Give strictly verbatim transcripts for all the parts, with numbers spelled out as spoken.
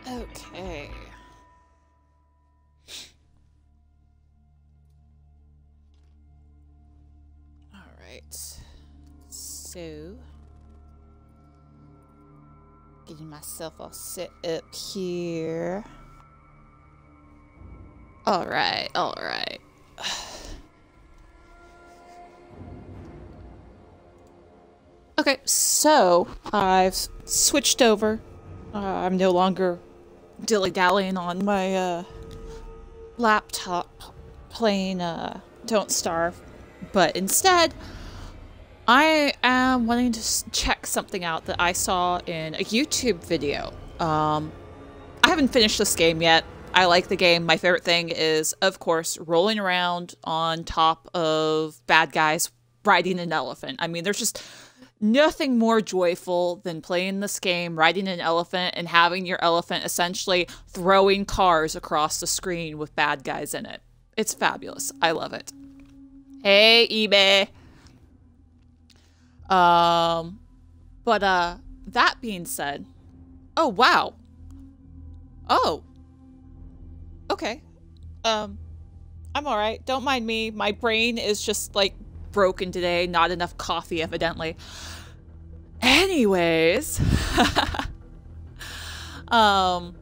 Okay. All right. So, getting myself all set up here. All right, all right. Okay, so I've switched over. Uh, I'm no longer dilly-dallying on my uh, laptop playing uh, Don't Starve, but instead I am wanting to s check something out that I saw in a YouTube video. Um, I haven't finished this game yet. I like the game. My favorite thing is, of course, rolling around on top of bad guys riding an elephant. I mean, there's just nothing more joyful than playing this game, riding an elephant, and having your elephant essentially throwing cars across the screen with bad guys in it. It's fabulous. I love it. Hey, eBay. Um, but, uh, that being said, oh, wow. Oh. Okay. Um, I'm alright. Don't mind me. My brain is just, like, broken today. Not enough coffee, evidently. Anyways. um,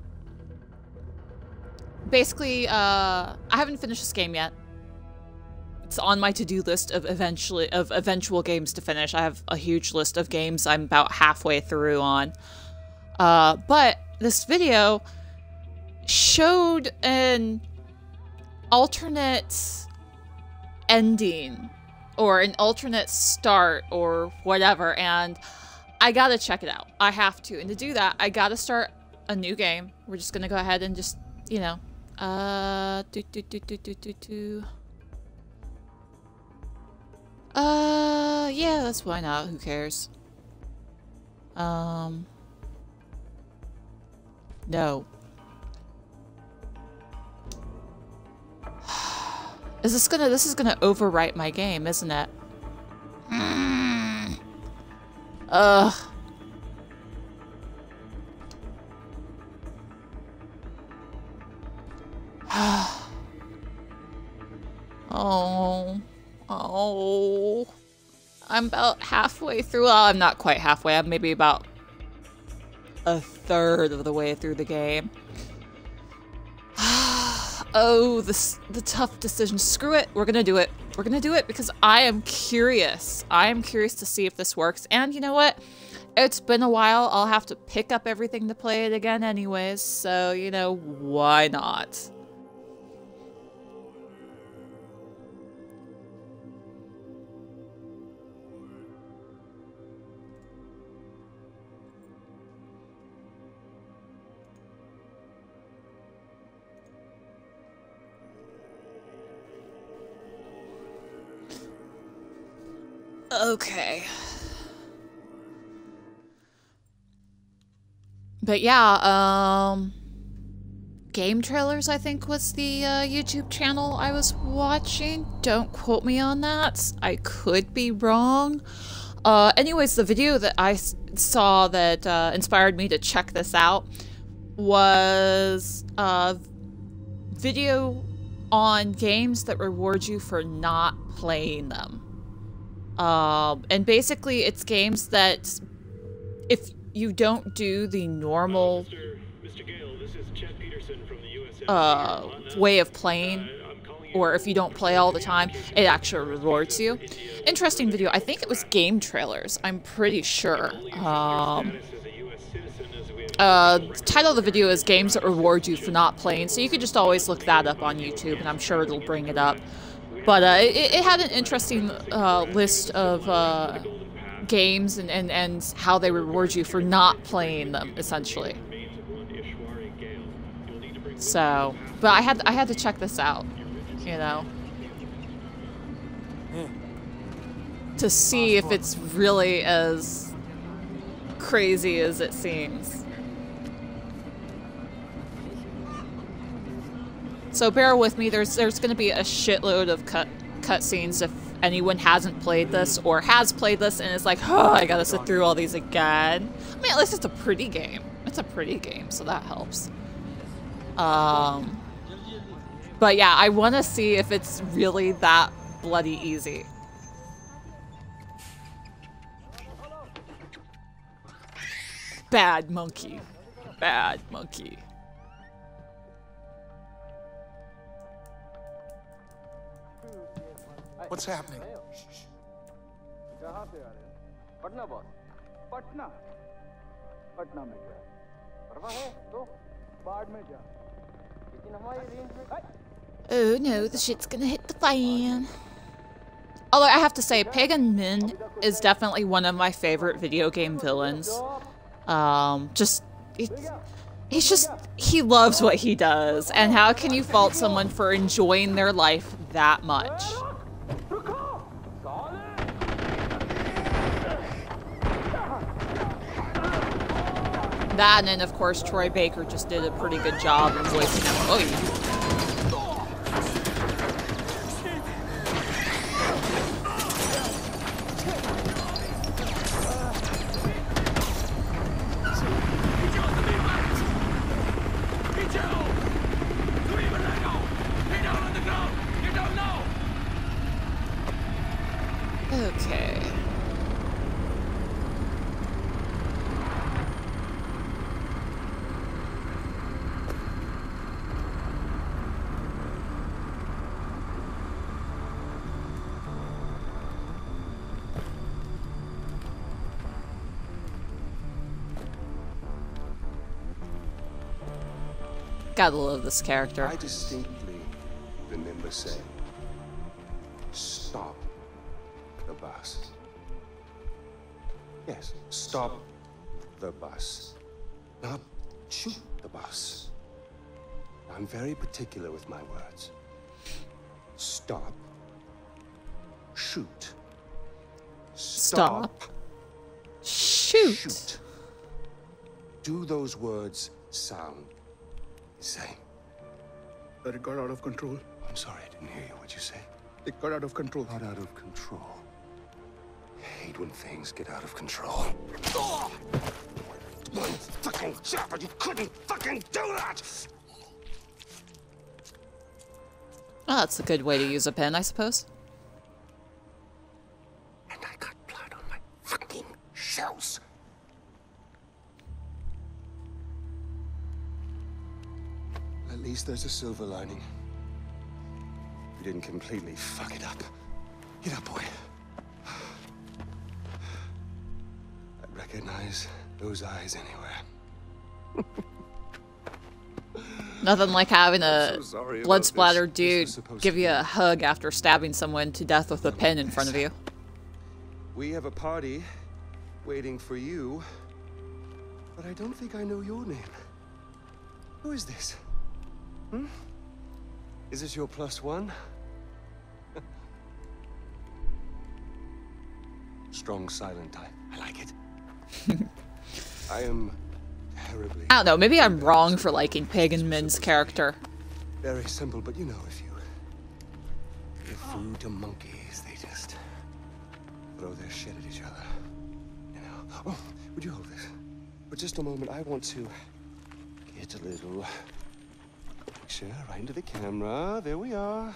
basically, uh, I haven't finished this game yet. It's on my to-do list of eventually of eventual games to finish. I have a huge list of games I'm about halfway through on. Uh, but this video showed an alternate ending or an alternate start or whatever, and I gotta check it out. I have to. And to do that, I gotta start a new game. We're just gonna go ahead and just, you know, uh, do, do, do, do, do, do, do. Uh, yeah, that's why not. Who cares? Um, no. Is this gonna, this is gonna overwrite my game, isn't it? Mm. Ugh. Oh. Oh. I'm about halfway through. Well, I'm not quite halfway. I'm maybe about a third of the way through the game. Oh, this the tough decision. Screw it. We're gonna do it. We're gonna do it because I am curious. I am curious to see if this works. And you know what? It's been a while. I'll have to pick up everything to play it again anyways. So, you know, why not? Okay. But yeah, um... Game Trailers, I think, was the uh, YouTube channel I was watching. Don't quote me on that. I could be wrong. Uh, anyways, the video that I s saw that uh, inspired me to check this out was a video on games that reward you for not playing them. Um, and basically it's games that if you don't do the normal uh, Mister Mister Gale, this is Chet Peterson from the U S uh, way of playing, uh, or if you don't play all the time, it actually rewards you. Interesting video. I think it was Game Trailers. I'm pretty sure. Um, uh, the title of the video is Games That Reward You for Not Playing, so you could just always look that up on YouTube, and I'm sure it'll bring it up. But uh, it, it had an interesting uh, list of uh, games and, and, and how they reward you for not playing them, essentially. So, but I had I had to check this out, you know, to see if it's really as crazy as it seems. So bear with me. There's there's going to be a shitload of cut cutscenes if anyone hasn't played this or has played this and is like, oh, I gotta sit through all these again. I mean, at least it's a pretty game. It's It's a pretty game, so that helps. Um, but yeah, I want to see if it's really that bloody easy. Bad monkey. Bad monkey. What's happening? Patna boss Patna Patna में क्या परवाह है तो बाढ़ में जा लेकिन हमारी रेंज में Oh no, the shit's gonna hit the fan. Although I have to say, Pagan Min is definitely one of my favorite video game villains. Um, just, it, he's just, he loves what he does, and how can you fault someone for enjoying their life that much? That, and then of course Troy Baker just did a pretty good job in voicing him. Oh, yeah. Okay. Gotta love this character. I distinctly remember saying, stop the bus. Yes, stop the bus. Not shoot the bus. I'm very particular with my words. Stop. Shoot. Stop. Shoot. Shoot. Do those words sound the same? But it got out of control. I'm sorry, I didn't hear you. What'd you say? It got out of control. Got out of control. I hate when things get out of control. Oh! One fucking job, but you couldn't fucking do that! Oh, that's a good way to use a pen, I suppose. And I got blood on my fucking shells. At least there's a silver lining. We didn't completely fuck it up. Get up, boy. I'd recognize those eyes anywhere. Nothing like having a so sorry about blood this. splattered This dude was supposed give to you be- a hug after stabbing someone to death with a pen in front of you. We have a party waiting for you, but I don't think I know your name. Who is this? Hmm? Is this your plus one? Strong silent type. I like it. I am terribly... I don't know, maybe I'm wrong for liking Pagan Min's character. Very simple, but you know, if you give food to monkeys, they just throw their shit at each other. You know? Oh, would you hold this? For just a moment, I want to get a little picture right into the camera. There we are.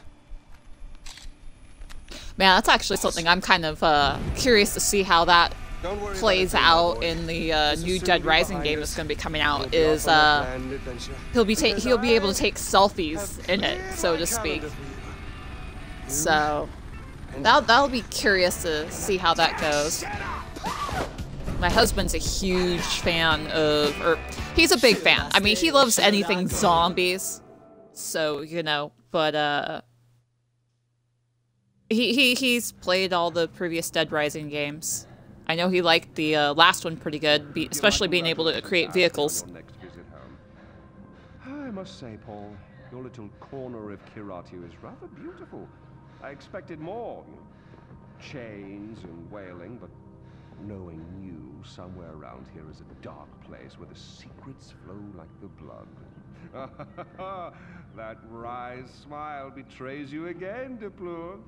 Man, that's actually something I'm kind of uh, curious to see how that Don't worry plays about a thing, my out boy. in the uh, This is new soon Dead to be Rising behind game us. that's going to be coming We'll out. be Is off on a uh, grand adventure. he'll be ta Because he'll be able I to take selfies have in it, cleared so my to speak. calendar for you. So And that'll that'll be curious to see how that goes. My husband's a huge fan of, or he's a big fan. I mean, he loves anything zombies. So, you know, but uh he he he's played all the previous Dead Rising games. I know he liked the uh, last one pretty good, be, especially being able to create vehicles. Your next visit home. I must say, Paul, your little corner of Kiratu is rather beautiful. I expected more. you know, Chains and wailing, but knowing you, somewhere around here is a dark place where the secrets flow like the blood. That wry smile betrays you again, Deplour.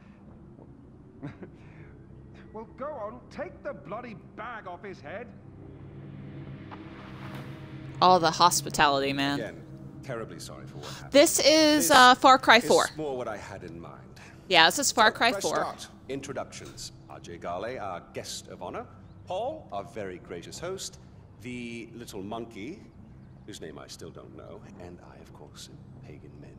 Well, go on, take the bloody bag off his head. all the hospitality, man. Again, terribly sorry for what happened. This is uh, Far Cry four. It's more what I had in mind. Yeah, this is Far So, Cry fresh four. start. Introductions. Ajay Gale, our guest of honor. Paul, our very gracious host. The little monkey, whose name I still don't know. And I, of course, am Pagan Min.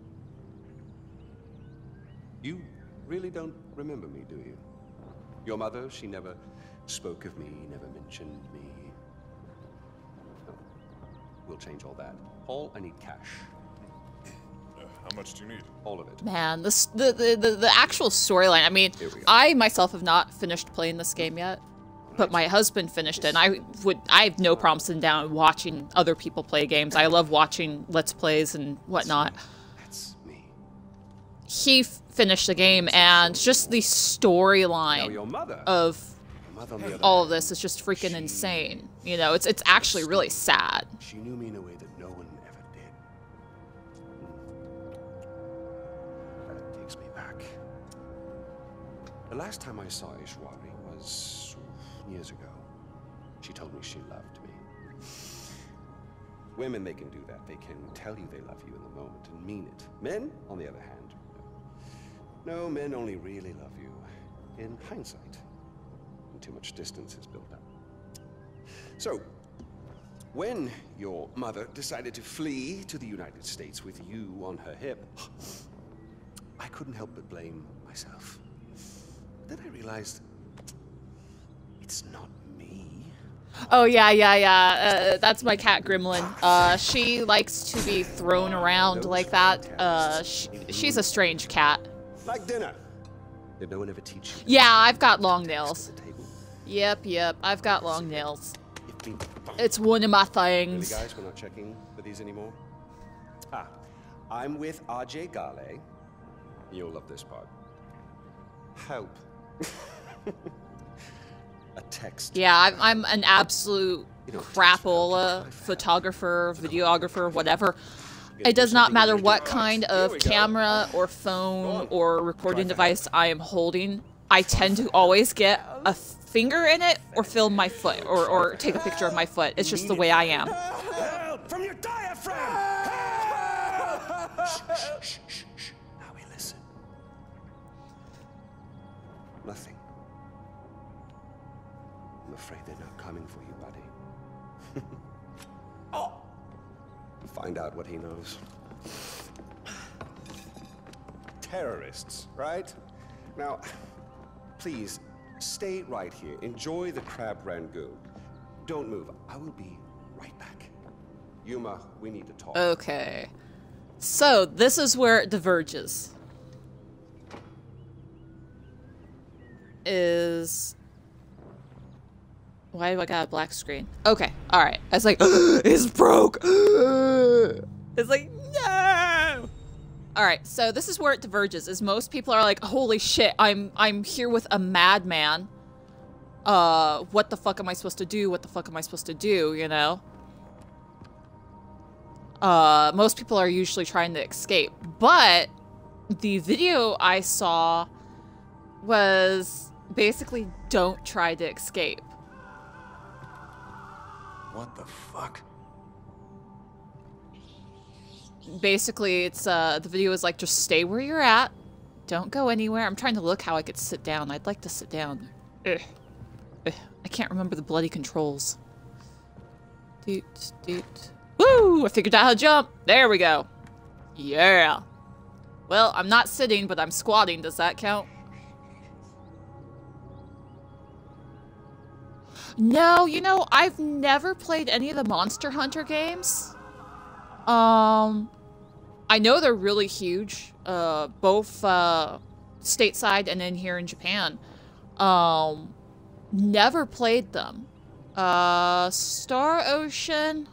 You really don't remember me, do you? Your mother, she never spoke of me, never mentioned me. No. We'll change all that. Paul, I need cash. How much do you need? All of it. Man, this the the the, the actual storyline. I mean, Here we go. I myself have not finished playing this game yet, but my husband finished it. And I would I have no problem sitting down and watching other people play games. I love watching Let's Plays and whatnot. That's me. He f- finished the game, and just the Now storyline your mother. of Your mother, on the other all of hand, this is just freaking insane. You know, it's it's actually really sad. She knew me in a way that no one ever did. That takes me back. The last time I saw Ishwari was years ago. She told me she loved me. Women, they can do that. They can tell you they love you in the moment and mean it. Men, on the other hand, no, men only really love you in hindsight. And too much distance is built up. So, when your mother decided to flee to the United States with you on her hip, I couldn't help but blame myself. Then I realized it's not me. Oh yeah, yeah, yeah. Uh, that's my cat Gremlin. Uh, she likes to be thrown around like that. Uh, sh she's a strange cat. Like dinner. Did no one ever teach you? Yeah, I've got long nails. The table. Yep, yep. I've got long nails. You've been bumped. It's one of my Really, things. guys, we're not checking for these anymore. Ah, I'm with Ajay Gale. You'll love this part. Help. A text. Yeah, I'm, I'm an absolute You don't crapola text, photographer, videographer, whatever. It does not matter what kind of we go. camera or phone or recording device I am holding. I tend to always get a finger in it or film my foot or, or take a picture of my foot. It's just the way I am. Help from your diaphragm! Help! Shh, shh, shh, shh, shh. Now we listen. Nothing. I'm afraid they're not coming for you, buddy. Oh! Find out what he knows. Terrorists, right? Now, please, stay right here. Enjoy the crab rangoon. Don't move. I will be right back. Yuma, we need to talk. Okay. So, this is where it diverges. Is... Why do I got a black screen? Okay, alright. I was like, it's broke! It's like, no! Alright, so this is where it diverges, is most people are like, holy shit, I'm I'm here with a madman. Uh, what the fuck am I supposed to do? What the fuck am I supposed to do, you know? Uh, most people are usually trying to escape. But the video I saw was basically don't try to escape. What the fuck? Basically, it's uh the video is like, just stay where you're at, don't go anywhere. I'm trying to look how I could sit down. I'd like to sit down. Ugh. Ugh. I can't remember the bloody controls. Doot, doot. Woo! I figured out how to jump. There we go. Yeah. Well, I'm not sitting, but I'm squatting. Does that count? No, you know, I've never played any of the Monster Hunter games. Um, I know they're really huge, uh, both, uh, stateside and then here in Japan. Um, never played them. Uh, Star Ocean.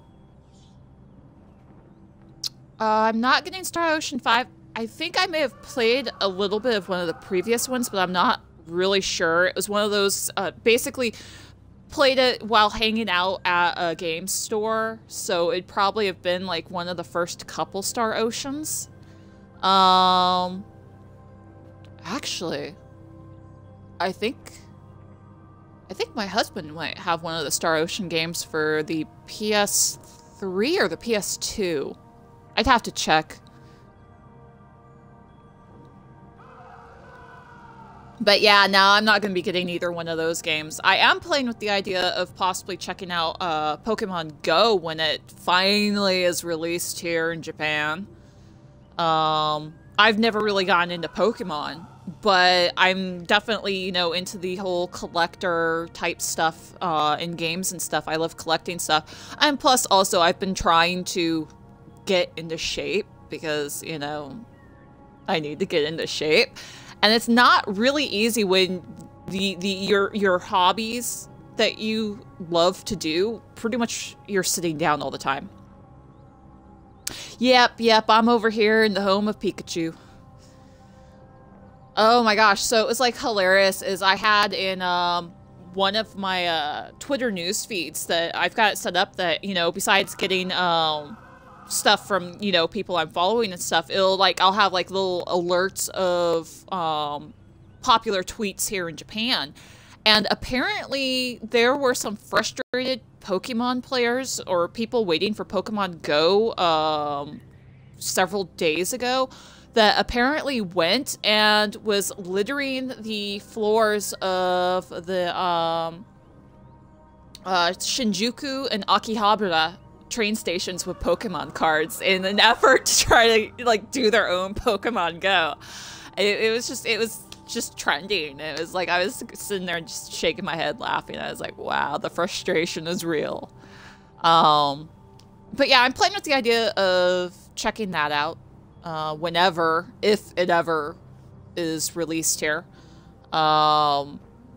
Uh, I'm not getting Star Ocean five. I think I may have played a little bit of one of the previous ones, but I'm not really sure. It was one of those, uh, basically played it while hanging out at a game store, so it'd probably have been like one of the first couple Star Oceans. Um, actually, I think, I think my husband might have one of the Star Ocean games for the P S three or the P S two. I'd have to check. But yeah, no, I'm not going to be getting either one of those games. I am playing with the idea of possibly checking out uh, Pokemon Go when it finally is released here in Japan. Um, I've never really gotten into Pokemon, but I'm definitely, you know, into the whole collector type stuff uh, in games and stuff. I love collecting stuff. And plus, also, I've been trying to get into shape because, you know, I need to get into shape. And it's not really easy when the the your your hobbies that you love to do, pretty much you're sitting down all the time. Yep, yep, I'm over here in the home of Pikachu. Oh my gosh, so it was like hilarious is I had in um one of my uh Twitter news feeds that I've got it set up that, you know, besides getting um stuff from, you know, people I'm following and stuff, it'll like I'll have like little alerts of um popular tweets here in Japan. And apparently there were some frustrated Pokemon players or people waiting for Pokemon Go um several days ago that apparently went and was littering the floors of the um uh Shinjuku and Akihabara train stations with Pokemon cards in an effort to try to like do their own Pokemon Go. It, it was just it was just trending. It was like I was sitting there and just shaking my head laughing. I was like, wow, the frustration is real. Um, but yeah, I'm playing with the idea of checking that out uh, whenever, if it ever is released here. Um,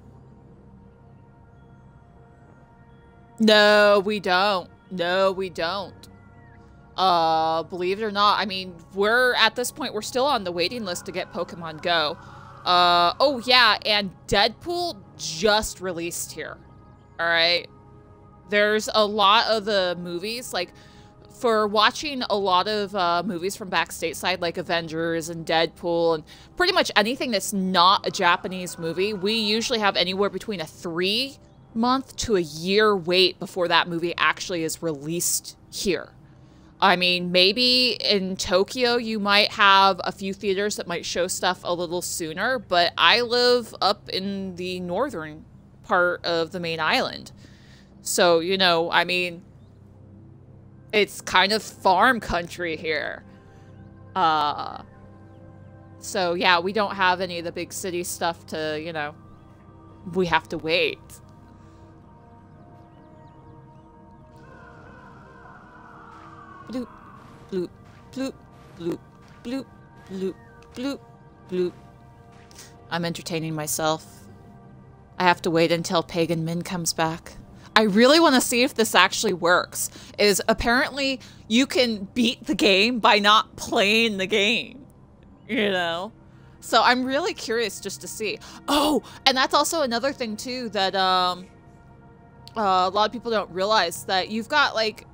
no, we don't. No, we don't. Uh, believe it or not, I mean, we're, at this point, we're still on the waiting list to get Pokemon Go. Uh, oh yeah, and Deadpool just released here. Alright? There's a lot of the movies, like, for watching a lot of uh, movies from back stateside, like Avengers and Deadpool, and pretty much anything that's not a Japanese movie, we usually have anywhere between a three month to a year wait before that movie actually is released here. I mean, maybe in Tokyo you might have a few theaters that might show stuff a little sooner, but I live up in the northern part of the main island. So, you know, I mean, it's kind of farm country here. Uh, so yeah, we don't have any of the big city stuff to, you know, we have to wait. Bloop, bloop, bloop, bloop, bloop, bloop, bloop, bloop. I'm entertaining myself. I have to wait until Pagan Min comes back. I really want to see if this actually works. Is apparently you can beat the game by not playing the game. You know? So I'm really curious just to see. Oh, and that's also another thing too that um uh, a lot of people don't realize, that you've got like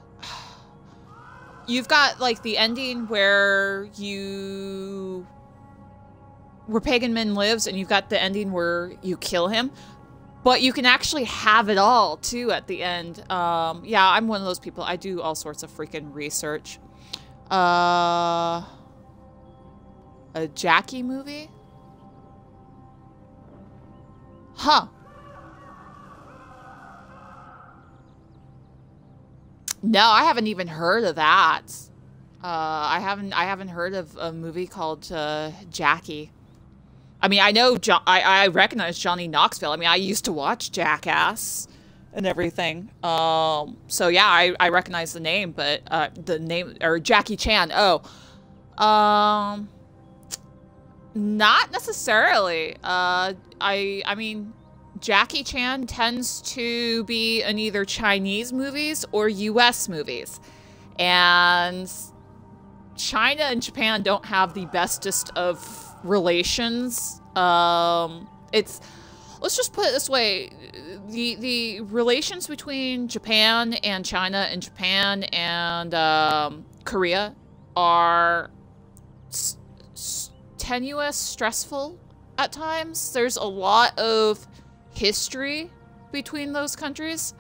You've got, like, the ending where you... where Pagan Min lives, and you've got the ending where you kill him. But you can actually have it all, too, at the end. Um, yeah, I'm one of those people. I do all sorts of freaking research. Uh... A Jackie movie? Huh. No, I haven't even heard of that. Uh, I haven't. I haven't heard of a movie called uh, Jackie. I mean, I know. Jo I I recognize Johnny Knoxville. I mean, I used to watch Jackass and everything. Um. So yeah, I I recognize the name, but uh, the name or Jackie Chan. Oh. Um. Not necessarily. Uh. I. I mean. Jackie Chan tends to be in either Chinese movies or U S movies. And China and Japan don't have the bestest of relations. Um, it's, let's just put it this way. The, the relations between Japan and China and Japan and um, Korea are s s tenuous, stressful at times. There's a lot of history between those countries.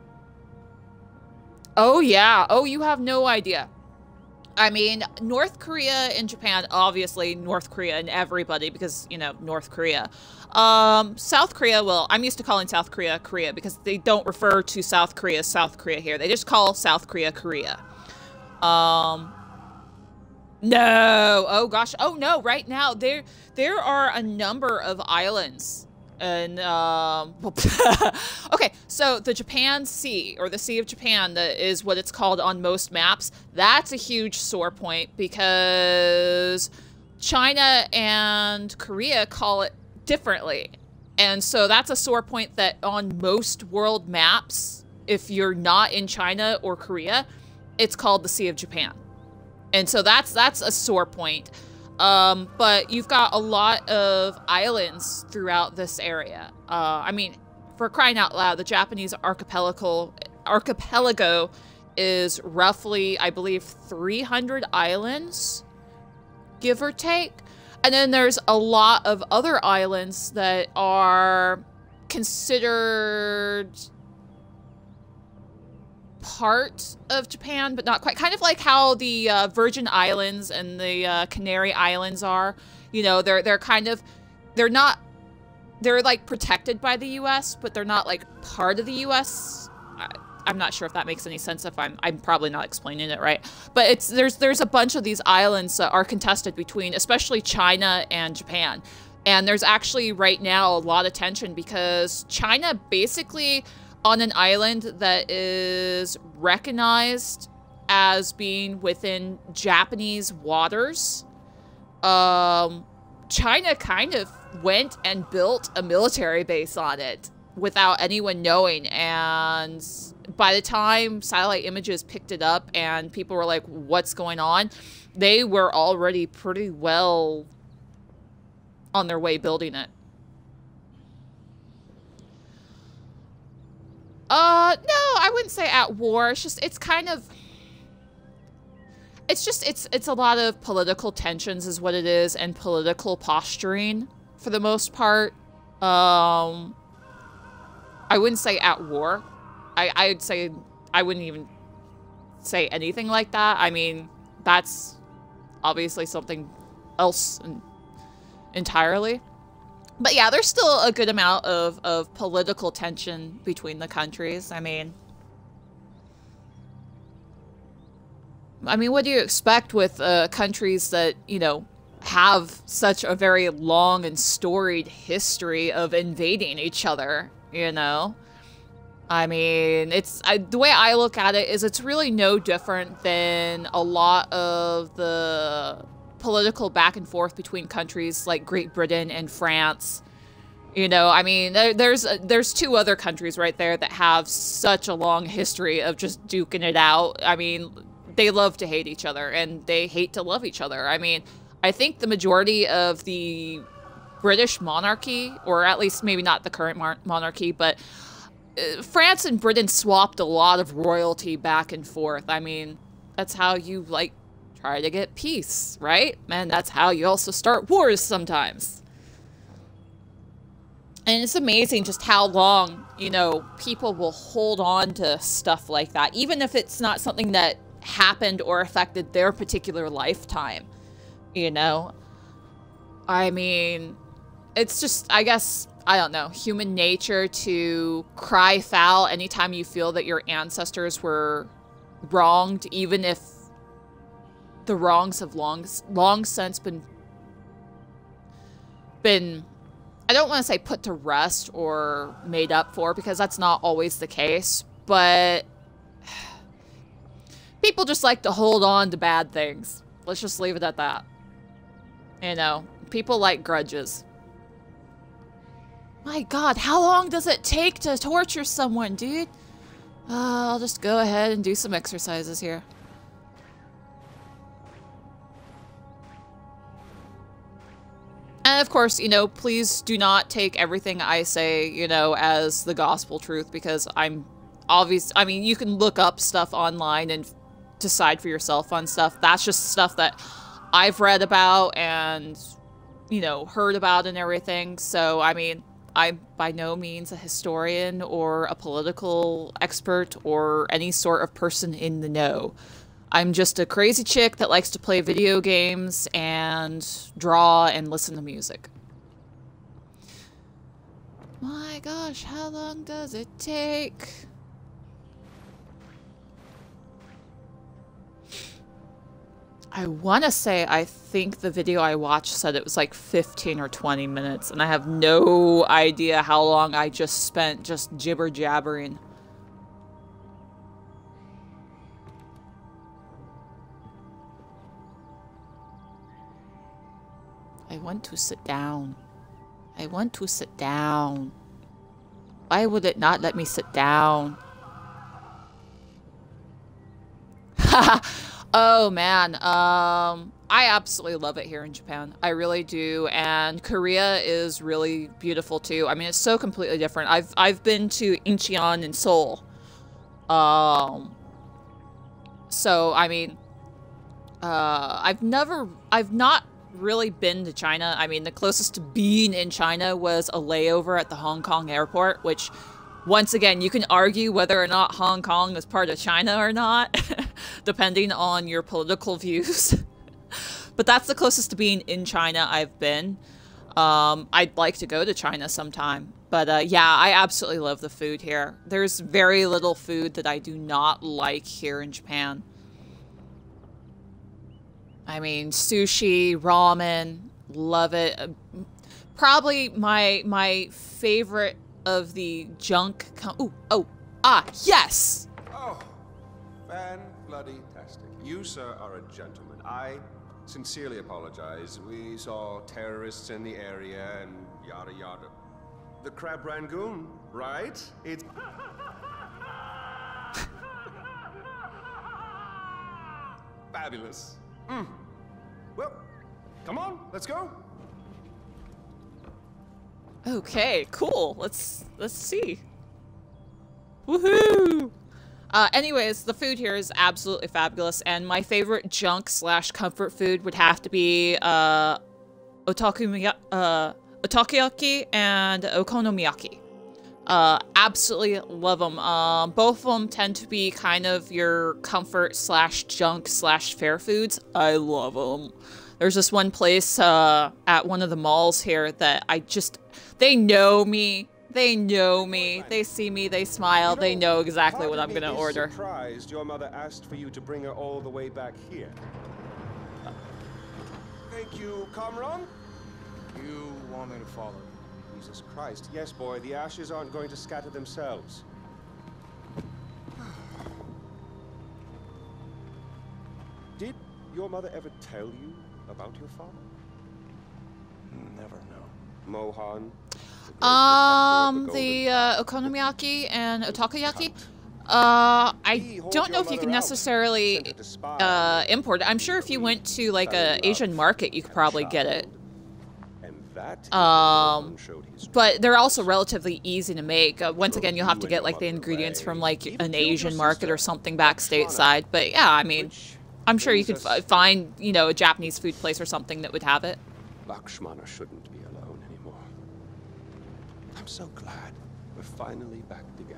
Oh, yeah. Oh, you have no idea. I mean, North Korea and Japan, obviously North Korea and everybody, because, you know, North Korea. Um, South Korea, well, I'm used to calling South Korea Korea because they don't refer to South Korea as South Korea here. They just call South Korea Korea. Um, no. Oh, gosh. Oh, no. Right now, there, there are a number of islands. And, um, okay, so the Japan Sea, or the Sea of Japan, that is what it's called on most maps. That's a huge sore point because China and Korea call it differently. And so that's a sore point that on most world maps, if you're not in China or Korea, it's called the Sea of Japan. And so that's, that's a sore point. Um, but you've got a lot of islands throughout this area. Uh, I mean, for crying out loud, the Japanese archipelago, archipelago is roughly, I believe, three hundred islands, give or take. And then there's a lot of other islands that are considered part of Japan, but not quite. Kind of like how the uh, Virgin Islands and the uh, Canary Islands are. You know, they're they're kind of, they're not, they're like protected by the U S, but they're not like part of the U S. I, I'm not sure if that makes any sense. If I'm, I'm probably not explaining it right. But it's there's there's a bunch of these islands that are contested between, especially China and Japan. And there's actually right now a lot of tension because China basically, on an island that is recognized as being within Japanese waters, um, China kind of went and built a military base on it without anyone knowing. And by the time satellite images picked it up and people were like, what's going on? They were already pretty well on their way building it. Uh, no, I wouldn't say at war. It's just, it's kind of, it's just, it's, it's a lot of political tensions is what it is, and political posturing for the most part. Um, I wouldn't say at war. I, I'd say, I wouldn't even say anything like that. I mean, that's obviously something else entirely. But yeah, there's still a good amount of, of political tension between the countries. I mean, I mean, what do you expect with uh, countries that, you know, have such a very long and storied history of invading each other, you know? I mean, it's I, the way I look at it is it's really no different than a lot of the political back and forth between countries like Great Britain and France. You know, I mean, there, there's uh, there's two other countries right there that have such a long history of just duking it out. I mean, they love to hate each other and they hate to love each other. I mean, I think the majority of the British monarchy, or at least maybe not the current mon monarchy, but uh, France and Britain swapped a lot of royalty back and forth. I mean, that's how you, like, try to get peace, right? And that's how you also start wars sometimes. And it's amazing just how long, you know, people will hold on to stuff like that, even if it's not something that happened or affected their particular lifetime, you know? I mean, it's just, I guess, I don't know, human nature to cry foul anytime you feel that your ancestors were wronged, even if the wrongs have long, long since been, been, I don't want to say put to rest or made up for, because that's not always the case, but people just like to hold on to bad things. Let's just leave it at that. You know, people like grudges. My God, how long does it take to torture someone, dude? Uh, I'll just go ahead and do some exercises here. And of course, you know, please do not take everything I say, you know, as the gospel truth, because I'm obvious. I mean, you can look up stuff online and decide for yourself on stuff. That's just stuff that I've read about and, you know, heard about and everything. So, I mean, I'm by no means a historian or a political expert or any sort of person in the know. I'm just a crazy chick that likes to play video games and draw and listen to music. My gosh, how long does it take? I want to say, I think the video I watched said it was like fifteen or twenty minutes, and I have no idea how long I just spent just jibber jabbering. I want to sit down. I want to sit down. Why would it not let me sit down? Haha. Oh man, um, I absolutely love it here in Japan. I really do, and Korea is really beautiful too. I mean, it's so completely different. I've I've been to Incheon in Seoul, um, so I mean, uh, I've never, I've not really been to China. I mean, the closest to being in China was a layover at the Hong Kong airport, which, once again, you can argue whether or not Hong Kong is part of China or not, depending on your political views. But that's the closest to being in China I've been. Um, I'd like to go to China sometime. But uh, yeah, I absolutely love the food here. There's very little food that I do not like here in Japan. I mean, sushi, ramen, love it. Uh, probably my my favorite of the junk. Ooh, oh, ah, yes. Oh, fan-bloody-tastic. You, sir, are a gentleman. I sincerely apologize. We saw terrorists in the area and yada yada. The Crab Rangoon, right? It's... fabulous. Mm. Well, come on, let's go. Okay, cool. Let's let's see. Woohoo! Uh, anyways, the food here is absolutely fabulous, and my favorite junk slash comfort food would have to be uh, otaku uh, otakoyaki and okonomiyaki. Uh, absolutely love them. Um, both of them tend to be kind of your comfort slash junk slash fair foods. I love them. There's this one place uh, at one of the malls here that I just, they know me. They know me. They see me. They smile. You know, they know exactly what I'm going to order. Surprised your mother asked for you to bring her all the way back here. Thank you, Kamran. You want me to follow? Jesus Christ. Yes, boy. The ashes aren't going to scatter themselves. Did your mother ever tell you about your father? Never know. Mohan? Um, the uh, okonomiyaki and otakoyaki. Uh, I don't know if you can necessarily uh, import it. I'm sure if you went to like a Asian market, you could probably get it. Um, but they're also relatively easy to make. Uh, once again, you'll have to get like the ingredients from like an Asian market or something back stateside. But yeah, I mean, I'm sure you could f find, you know, a Japanese food place or something that would have it. Lakshmana shouldn't be alone anymore. I'm so glad we're finally back together.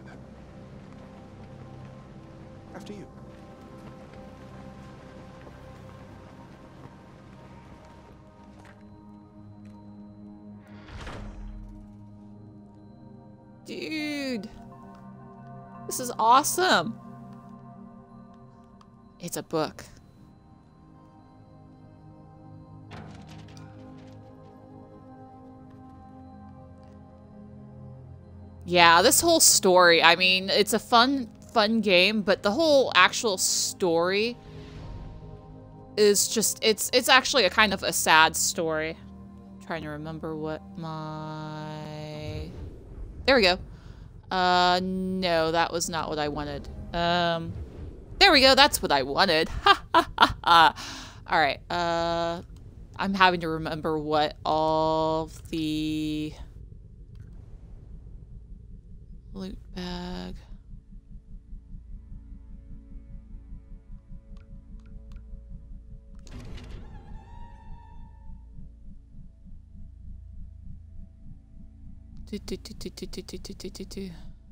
After you. Dude, this is awesome. It's a book. Yeah, this whole story, I mean, it's a fun, fun game, but the whole actual story is just, it's, it's actually a kind of a sad story. I'm trying to remember what my... There we go. Uh, no, that was not what I wanted. Um, there we go. That's what I wanted. Ha ha ha ha. All right. Uh, I'm having to remember what all the loot bag. Do, do, do, do, do, do, do, do, do, do.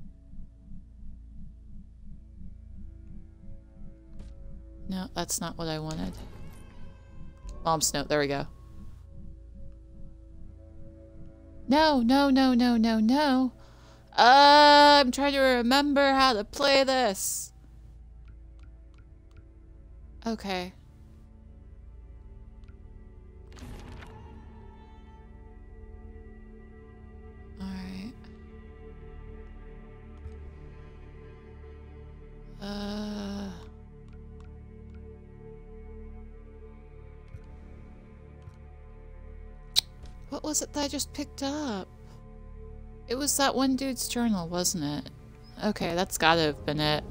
No, that's not what I wanted. Mom's note, there we go. No, no, no, no, no, no. Uh, I'm trying to remember how to play this. Okay. Alright. Uh... What was it that I just picked up? It was that one dude's journal, wasn't it? Okay, that's gotta have been it.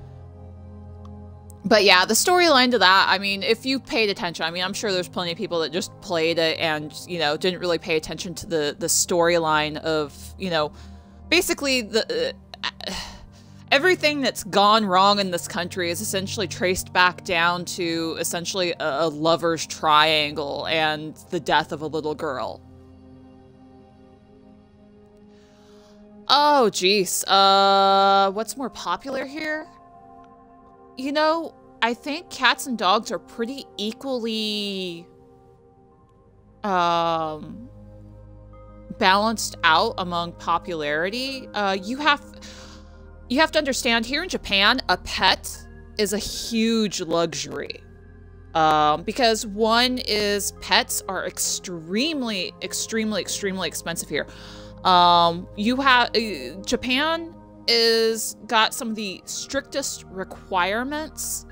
But yeah, the storyline to that, I mean, if you paid attention, I mean, I'm sure there's plenty of people that just played it and, you know, didn't really pay attention to the, the storyline of, you know, basically the... Uh, everything that's gone wrong in this country is essentially traced back down to essentially a, a lover's triangle and the death of a little girl. Oh, geez. Uh, what's more popular here? You know, I think cats and dogs are pretty equally um, balanced out among popularity. Uh, you have you have to understand, here in Japan, a pet is a huge luxury. Um, because one is pets are extremely, extremely, extremely expensive here. Um, you have, uh, Japan is got some of the strictest requirements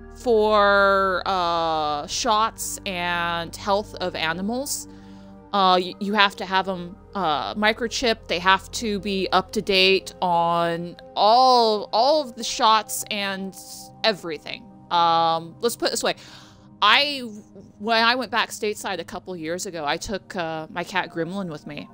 for, uh, shots and health of animals. Uh, you, you have to have them, uh, microchipped. They have to be up to date on all, all of the shots and everything. Um, let's put it this way. I, when I went back stateside a couple years ago, I took, uh, my cat Gremlin with me.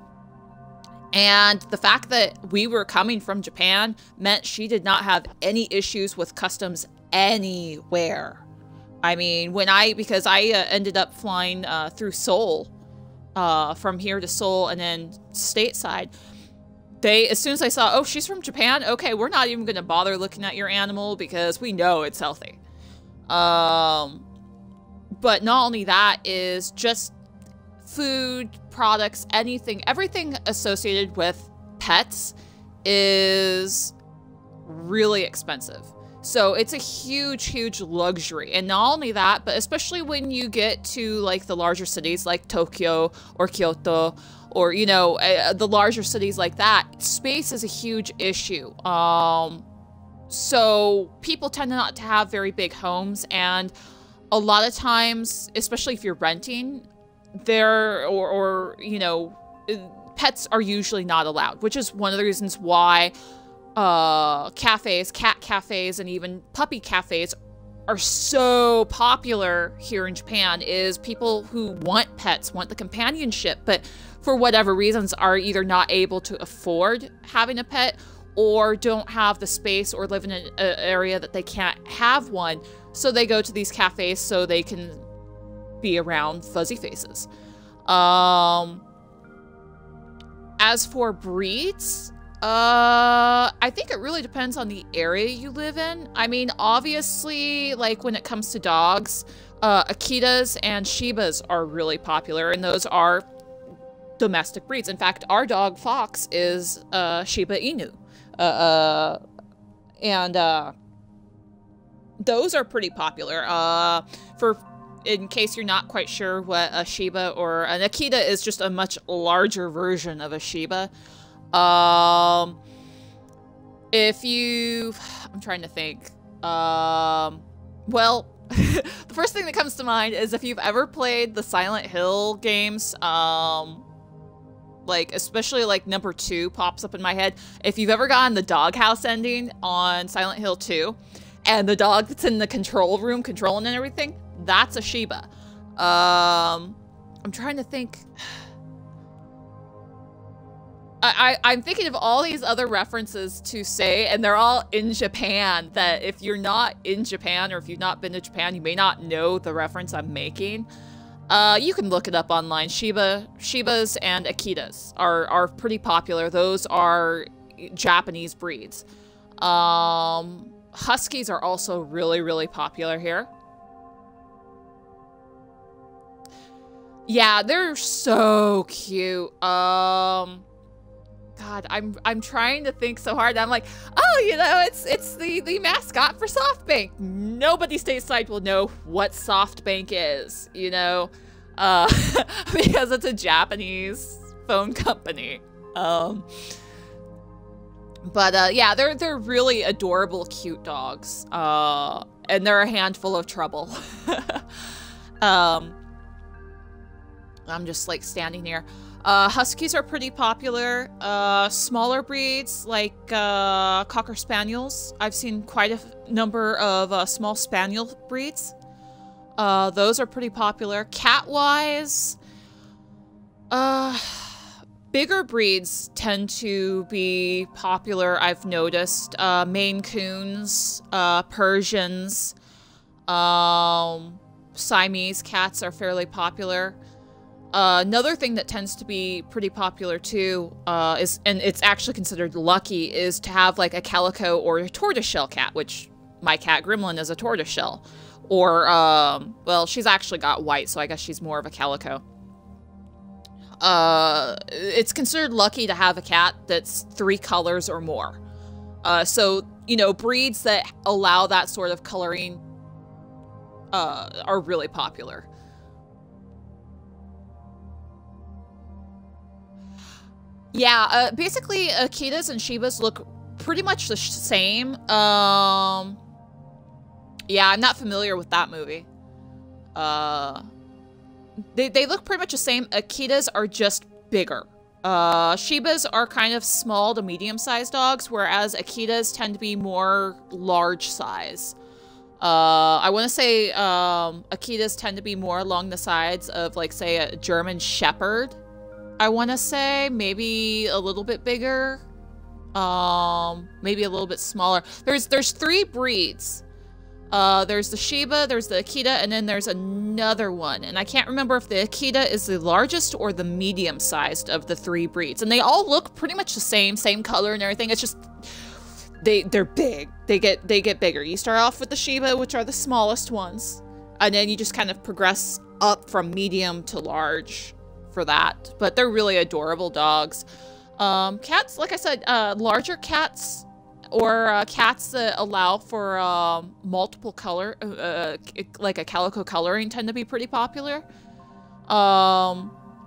And the fact that we were coming from Japan meant she did not have any issues with customs anywhere. I mean, when I, because I uh, ended up flying uh, through Seoul, uh, from here to Seoul and then stateside, they, as soon as I saw, oh, she's from Japan, okay, we're not even going to bother looking at your animal because we know it's healthy. Um, but not only that, is just food, products, anything, everything associated with pets is really expensive. So it's a huge, huge luxury. And not only that, but especially when you get to like the larger cities like Tokyo or Kyoto, or, you know, uh, the larger cities like that, space is a huge issue. Um, so people tend not to have very big homes, and a lot of times, especially if you're renting, there, or, or, you know, pets are usually not allowed, which is one of the reasons why uh, cafes, cat cafes, and even puppy cafes are so popular here in Japan, is people who want pets, want the companionship, but for whatever reasons are either not able to afford having a pet or don't have the space or live in an area that they can't have one. So they go to these cafes so they can be around fuzzy faces. Um, as for breeds, uh, I think it really depends on the area you live in. I mean, obviously, like when it comes to dogs, uh, Akitas and Shibas are really popular, and those are domestic breeds. In fact, our dog Fox is uh, Shiba Inu. Uh, uh, and uh, those are pretty popular. Uh, for in case you're not quite sure what a Shiba or an Akita is, just a much larger version of a Shiba. Um, if you, I'm trying to think. Um, well, the first thing that comes to mind is if you've ever played the Silent Hill games, um, like, especially like number two pops up in my head. If you've ever gotten the doghouse ending on Silent Hill two, and the dog that's in the control room controlling and everything, that's a Shiba. Um, I'm trying to think. I, I, I'm thinking of all these other references to say, and they're all in Japan, that if you're not in Japan or if you've not been to Japan, you may not know the reference I'm making. Uh, you can look it up online. Shiba, Shibas and Akitas are, are pretty popular. Those are Japanese breeds. Um, Huskies are also really, really popular here. Yeah, they're so cute. Um, God, I'm I'm trying to think so hard. I'm like, oh, you know, it's it's the the mascot for SoftBank. Nobody stateside will know what SoftBank is, you know, uh, because it's a Japanese phone company. Um, but uh, yeah, they're they're really adorable, cute dogs, uh, and they're a handful of trouble. um. I'm just like standing here. Uh, Huskies are pretty popular. Uh, smaller breeds like uh, Cocker Spaniels. I've seen quite a number of uh, small Spaniel breeds. Uh, those are pretty popular. Cat-wise, uh, bigger breeds tend to be popular, I've noticed. Uh, Maine Coons, uh, Persians, um, Siamese cats are fairly popular. Uh, another thing that tends to be pretty popular too, uh, is, and it's actually considered lucky, is to have like a calico or a tortoiseshell cat, which my cat Gremlin is a tortoiseshell. Or, um, well, she's actually got white, so I guess she's more of a calico. Uh, it's considered lucky to have a cat that's three colors or more. Uh, so, you know, breeds that allow that sort of coloring, uh, are really popular. Yeah, uh, basically, Akitas and Shibas look pretty much the same. Um, yeah, I'm not familiar with that movie. Uh, they, they look pretty much the same. Akitas are just bigger. Uh, Shibas are kind of small to medium-sized dogs, whereas Akitas tend to be more large size. Uh, I want to say um, Akitas tend to be more along the sides of, like, say, a German Shepherd. I want to say maybe a little bit bigger, um, maybe a little bit smaller. There's there's three breeds. Uh, there's the Shiba, there's the Akita, and then there's another one. And I can't remember if the Akita is the largest or the medium-sized of the three breeds. And they all look pretty much the same, same color and everything. It's just they they're big. They get they get bigger. You start off with the Shiba, which are the smallest ones, and then you just kind of progress up from medium to large for that. But they're really adorable dogs. Um, cats, like I said, uh, larger cats or uh, cats that allow for um, multiple color, uh, like a calico coloring, tend to be pretty popular. Um,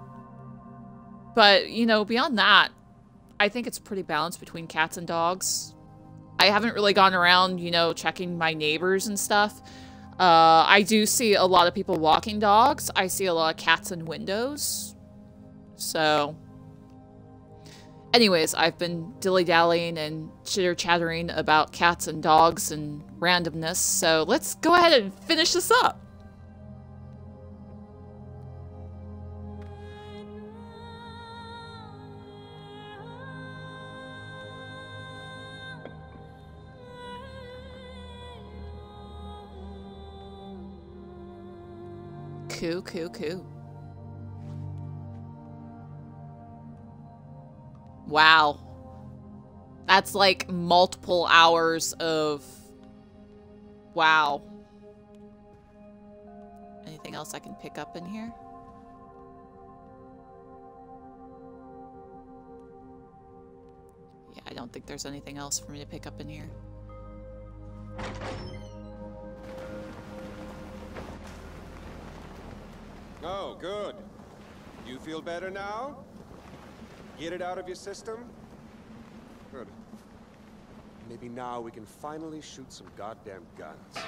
but, you know, beyond that, I think it's pretty balanced between cats and dogs. I haven't really gone around, you know, checking my neighbors and stuff. Uh, I do see a lot of people walking dogs. I see a lot of cats in windows. So, anyways, I've been dilly-dallying and chitter-chattering about cats and dogs and randomness, so let's go ahead and finish this up. Cool, cool, cool. Wow. That's like multiple hours of... Wow. Anything else I can pick up in here? Yeah, I don't think there's anything else for me to pick up in here. Oh, good. You feel better now? Get it out of your system? Good. Maybe now we can finally shoot some goddamn guns.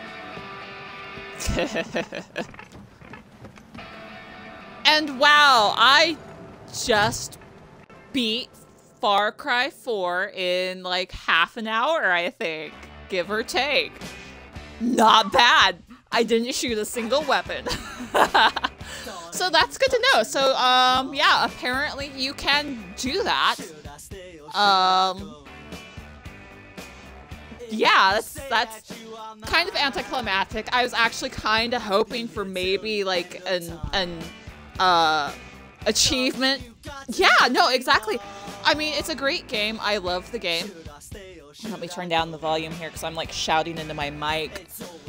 And wow, I just beat Far Cry four in like half an hour, I think, give or take. Not bad. I didn't shoot a single weapon. So that's good to know. So, um, yeah, apparently you can do that. Um, yeah, that's that's kind of anticlimactic. I was actually kind of hoping for maybe like an an uh achievement. Yeah, no, exactly. I mean, it's a great game. I love the game. Let me turn down the volume here because I'm like shouting into my mic.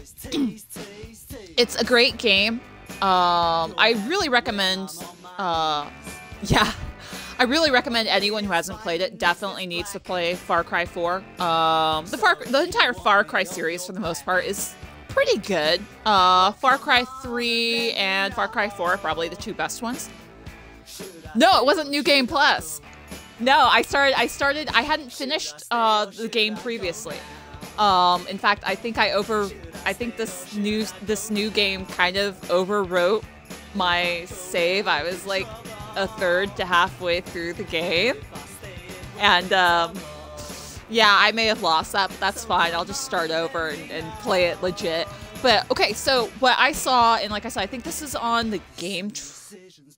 It's a great game. Um, I really recommend. Uh, yeah. I really recommend anyone who hasn't played it definitely needs to play Far Cry four. Um, the Far, the entire Far Cry series, for the most part, is pretty good. Uh, Far Cry three and Far Cry four are probably the two best ones. No, it wasn't New Game Plus. No, I started. I started. I hadn't finished uh, the game previously. Um, in fact, I think I over. I think this new this new game kind of overwrote my save. I was like a third to halfway through the game, and um, yeah, I may have lost that, but that's fine. I'll just start over and, and play it legit. But okay, so what I saw, and like I said, I think this is on the game. Tr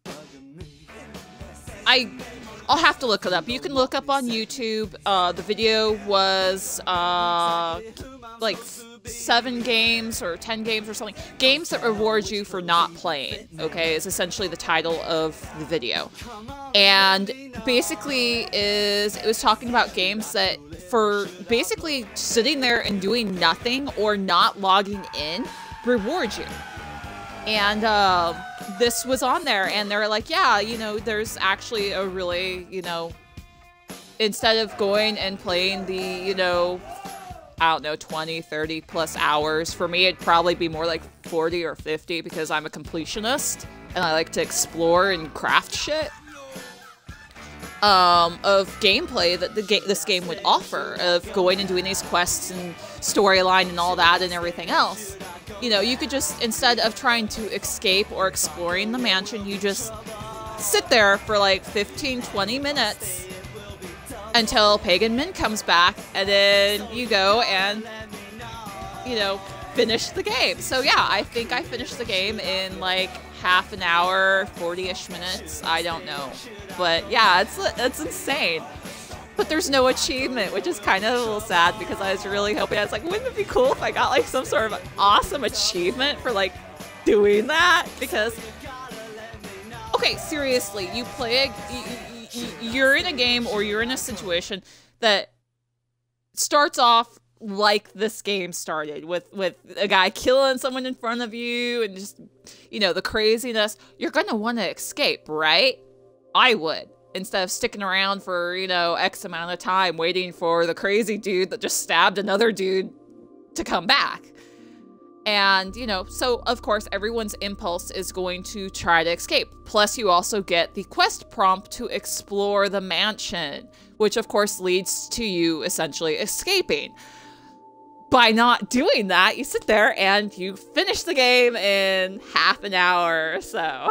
I, I'll have to look it up. You can look up on YouTube. Uh, the video was uh, like seven games or ten games or something. Games that reward you for not playing, okay, is essentially the title of the video. And basically is, it was talking about games that for basically sitting there and doing nothing or not logging in reward you. And uh, this was on there, and they're like, yeah, you know, there's actually a really, you know, instead of going and playing the, you know, I don't know, twenty, thirty plus hours. For me, it'd probably be more like forty or fifty because I'm a completionist and I like to explore and craft shit. Um, of gameplay that the ga this game would offer, of going and doing these quests and storyline and all that and everything else. You know, you could just, instead of trying to escape or exploring the mansion, you just sit there for like fifteen, twenty minutes until Pagan Min comes back, and then you go and, you know, finish the game. So yeah, I think I finished the game in like half an hour, forty-ish minutes. I don't know. But yeah, it's, it's insane. But there's no achievement, which is kind of a little sad because I was really hoping, I was like, wouldn't it be cool if I got like some sort of awesome achievement for like doing that? Because, okay, seriously, you play a, you, you're in a game or you're in a situation that starts off like this game started, with with a guy killing someone in front of you and just, you know, the craziness. You're gonna want to escape, right? I would, instead of sticking around for, you know, X amount of time waiting for the crazy dude that just stabbed another dude to come back. And, you know, so of course everyone's impulse is going to try to escape. Plus you also get the quest prompt to explore the mansion, which of course leads to you essentially escaping. By not doing that, you sit there and you finish the game in half an hour or so.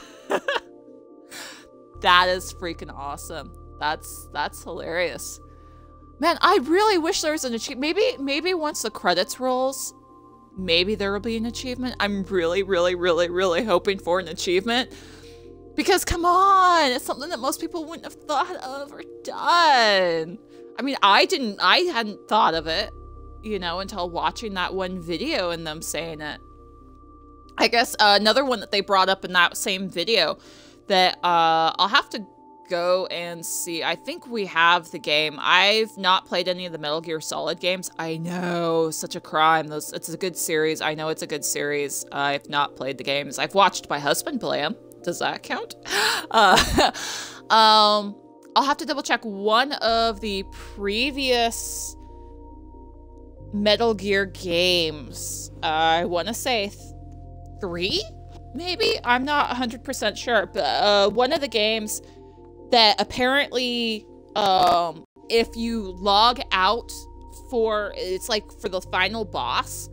That is freaking awesome. That's that's hilarious. Man, I really wish there was an achievement. Maybe maybe once the credits rolls, maybe there will be an achievement. I'm really, really, really, really hoping for an achievement. Because come on, it's something that most people wouldn't have thought of or done. I mean, I didn't, I hadn't thought of it, you know, until watching that one video and them saying it. I guess uh, another one that they brought up in that same video that uh, I'll have to go and see. I think we have the game. I've not played any of the Metal Gear Solid games. I know, such a crime. Those, it's a good series. I know it's a good series. Uh, I've not played the games. I've watched my husband play them. Does that count? Uh, um, I'll have to double check one of the previous Metal Gear games. Uh, I want to say th three? Maybe? I'm not one hundred percent sure, but uh, one of the games that apparently, um, if you log out for, it's like for the final boss.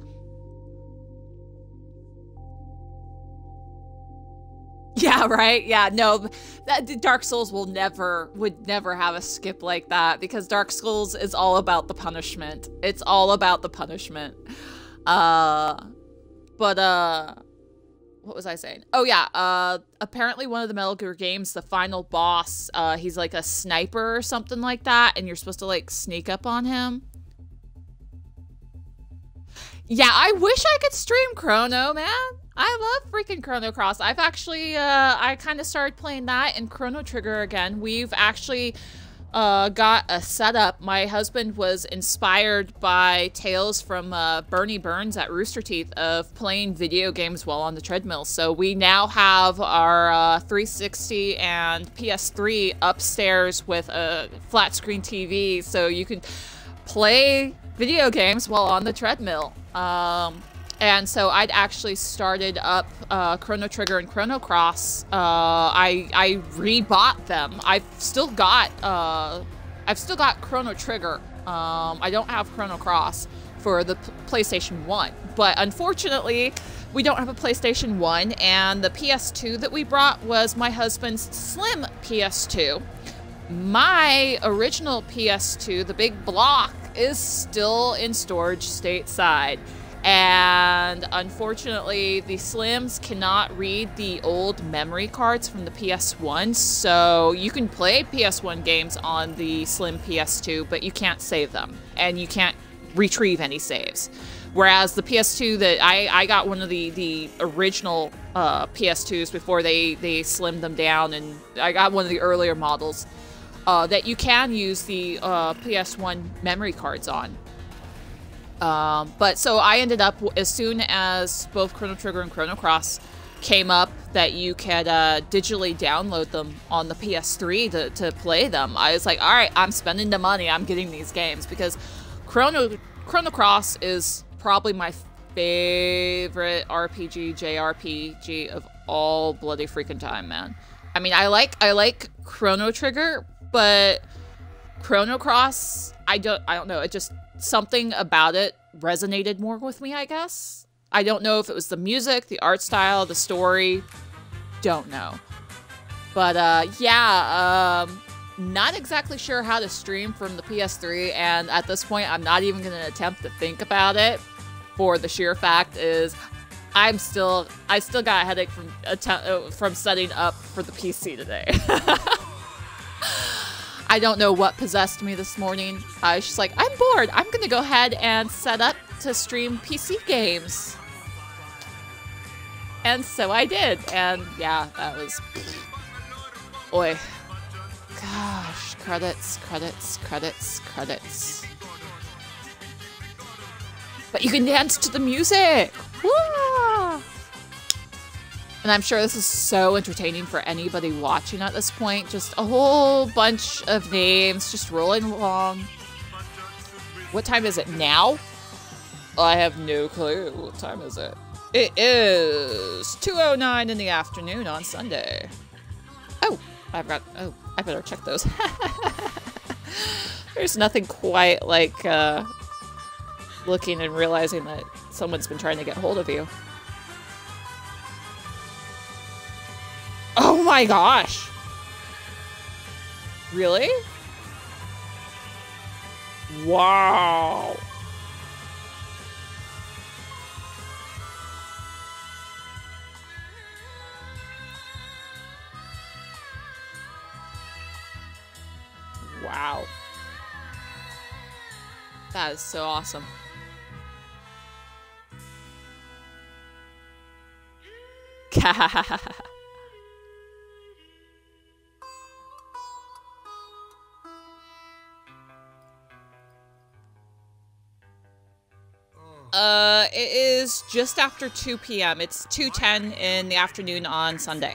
Yeah, right? Yeah, no, that, Dark Souls will never, would never have a skip like that, because Dark Souls is all about the punishment. It's all about the punishment. Uh, but, uh... what was I saying? Oh yeah, uh, apparently one of the Metal Gear games, the final boss, uh, he's like a sniper or something like that, and you're supposed to like sneak up on him. Yeah, I wish I could stream Chrono, man. I love freaking Chrono Cross. I've actually, uh, I kind of started playing that and Chrono Trigger again. We've actually uh, got a setup. My husband was inspired by tales from uh, Bernie Burns at Rooster Teeth of playing video games while on the treadmill. So we now have our uh, three sixty and P S three upstairs with a flat screen T V, so you can play video games while on the treadmill. Um, and so I'd actually started up uh, Chrono Trigger and Chrono Cross. Uh, I I rebought them. I've still got uh, I've still got Chrono Trigger. Um, I don't have Chrono Cross for the P PlayStation one, but unfortunately, we don't have a PlayStation one. And the P S two that we brought was my husband's slim P S two. My original P S two, the big block, is still in storage stateside. And unfortunately, the Slims cannot read the old memory cards from the P S one, so you can play P S one games on the Slim P S two, but you can't save them, and you can't retrieve any saves. Whereas the P S two that I, I got one of the, the original uh, P S twos before they, they slimmed them down, and I got one of the earlier models uh, that you can use the uh, P S one memory cards on. Um, but so I ended up, as soon as both Chrono Trigger and Chrono Cross came up, that you could uh, digitally download them on the P S three to, to play them, I was like, all right, I'm spending the money, I'm getting these games, because Chrono, Chrono Cross is probably my favorite R P G, J R P G of all bloody freaking time, man. I mean, I like, I like Chrono Trigger, but Chrono Cross, I don't, I don't know, it just, something about it resonated more with me, I guess. I don't know if it was the music, the art style, the story. Don't know. But, uh, yeah, um, not exactly sure how to stream from the P S three, and at this point, I'm not even going to attempt to think about it, for the sheer fact is, I'm still, I still got a headache from, attempt, from setting up for the P C today. I don't know what possessed me this morning. I was just like, I'm bored. I'm going to go ahead and set up to stream P C games. And so I did. And yeah, that was... Oi. Gosh. Credits, credits, credits, credits. But you can dance to the music. Woo! And I'm sure this is so entertaining for anybody watching at this point. Just a whole bunch of names just rolling along. What time is it now? I have no clue. What time is it? It is two oh nine in the afternoon on Sunday. Oh, I've got... Oh, I better check those. There's nothing quite like uh, looking and realizing that someone's been trying to get hold of you. Oh my gosh! Really? Wow! Wow. That is so awesome. Uh, it is just after two p m It's two ten in the afternoon on Sunday.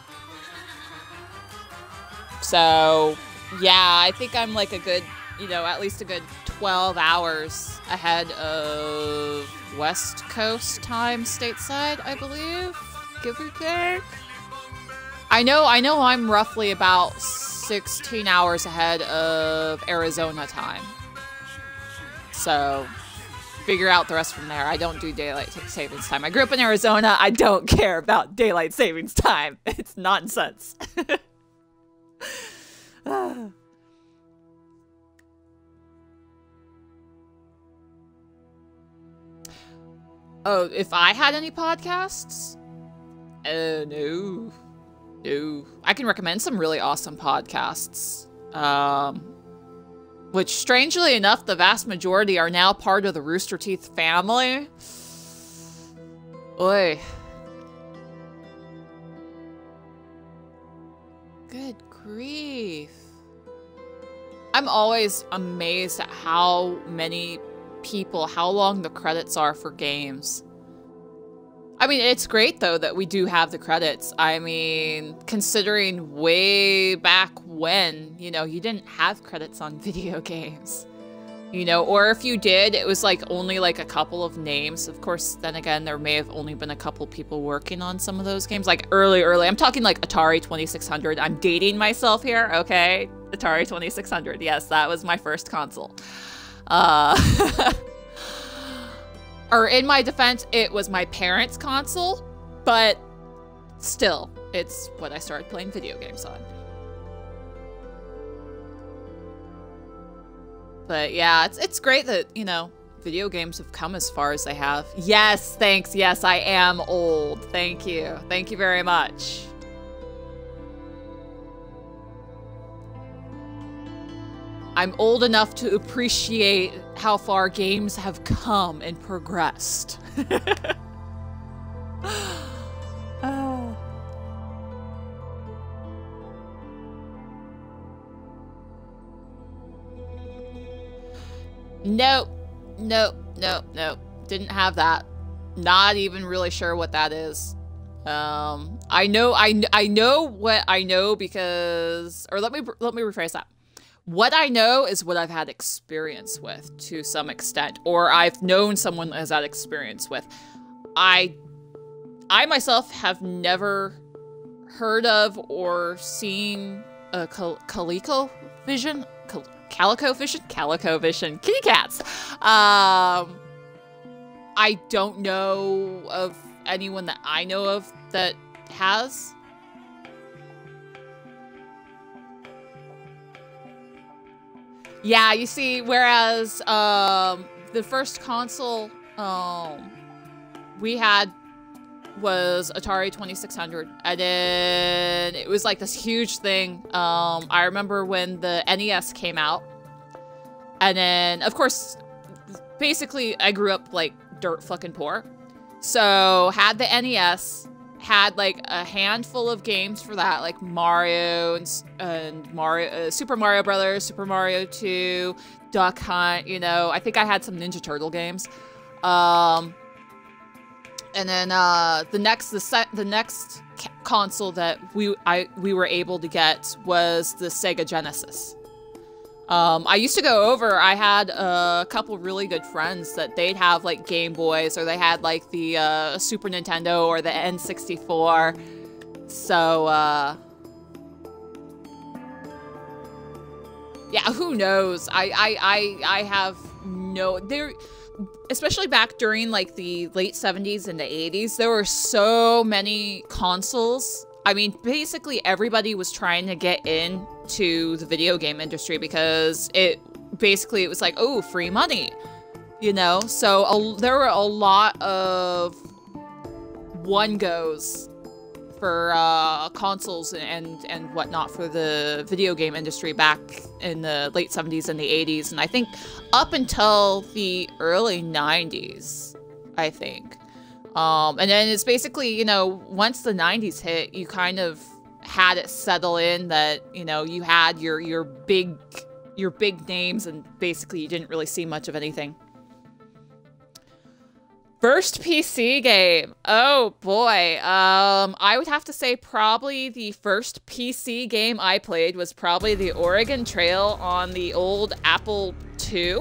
So, yeah, I think I'm like a good, you know, at least a good twelve hours ahead of West Coast time stateside, I believe, give or take. I know, I know I'm roughly about sixteen hours ahead of Arizona time. So... figure out the rest from there. I don't do daylight savings time. I grew up in Arizona. I don't care about daylight savings time. It's nonsense. Oh, if I had any podcasts? Uh, no. No. I can recommend some really awesome podcasts. Um... which strangely enough, the vast majority are now part of the Rooster Teeth family. Oy. Good grief. I'm always amazed at how many people, how long the credits are for games. I mean, it's great, though, that we do have the credits. I mean, considering way back when, you know, you didn't have credits on video games. You know, or if you did, it was like only like a couple of names. Of course, then again, there may have only been a couple people working on some of those games. Like early, early. I'm talking like Atari twenty-six hundred. I'm dating myself here, okay? Atari twenty-six hundred. Yes, that was my first console. Uh... Or in my defense, it was my parents' console, but still, it's what I started playing video games on. But yeah, it's it's great that, you know, video games have come as far as they have. Yes, thanks. Yes, I am old. Thank you. Thank you very much. I'm old enough to appreciate how far games have come and progressed. Oh. Nope. Nope. Nope. Nope. Didn't have that. Not even really sure what that is. Um, I know, I, I know what I know because, or let me, let me rephrase that. What I know is what I've had experience with to some extent, or I've known someone has had experience with. I, I myself have never heard of or seen a Cal ColecoVision, Cal CalicoVision, CalicoVision, kitty cats. Um, I don't know of anyone that I know of that has. Yeah, you see, whereas um, the first console um, we had was Atari twenty-six hundred, and then it was like this huge thing. Um, I remember when the N E S came out, and then, of course, basically, I grew up, like, dirt fucking poor. So, had the N E S, had, like, a handful of games for that, like Mario and, and Mario, uh, Super Mario Brothers, Super Mario two, Duck Hunt, you know. I think I had some Ninja Turtle games. Um, and then uh, the next, the set, the next console that we I we were able to get was the Sega Genesis. Um, I used to go over, I had a couple really good friends that they'd have like Game Boys, or they had like the uh, Super Nintendo or the N sixty-four. So, uh, yeah, who knows? I, I, I, I have no, there, especially back during like the late seventies and the eighties, there were so many consoles. I mean, basically everybody was trying to get into the video game industry because it basically it was like, oh, free money, you know? So a, there were a lot of one goes for uh, consoles and, and whatnot for the video game industry back in the late seventies and the eighties. And I think up until the early nineties, I think. Um, and then it's basically, you know, once the nineties hit, you kind of had it settle in that, you know, you had your, your big, your big names, and basically you didn't really see much of anything. First P C game. Oh boy. Um, I would have to say probably the first P C game I played was probably the Oregon Trail on the old Apple two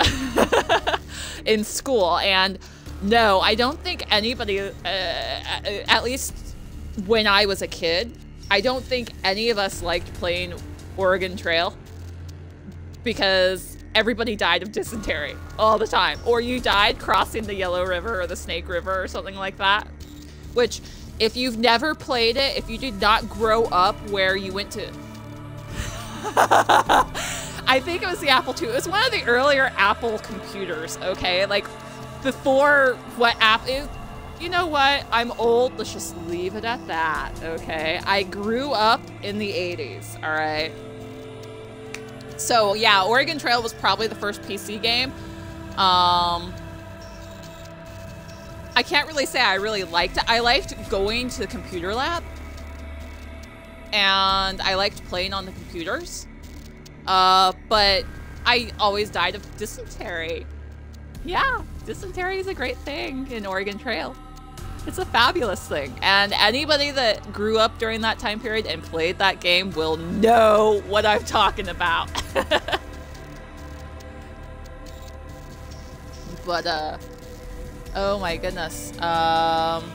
in school. And no, I don't think anybody, uh, at least when I was a kid, I don't think any of us liked playing Oregon Trail because everybody died of dysentery all the time. Or you died crossing the Yellow River or the Snake River or something like that. Which, if you've never played it, if you did not grow up where you went to... I think it was the Apple two. It was one of the earlier Apple computers, okay? Like, before what app is, you know what? I'm old. Let's just leave it at that, okay? I grew up in the eighties, all right? So yeah, Oregon Trail was probably the first P C game. Um, I can't really say I really liked it. I liked going to the computer lab. And I liked playing on the computers. Uh, but I always died of dysentery. Yeah, dysentery is a great thing in Oregon Trail. It's a fabulous thing. And anybody that grew up during that time period and played that game will know what I'm talking about. But, uh, oh my goodness. Um,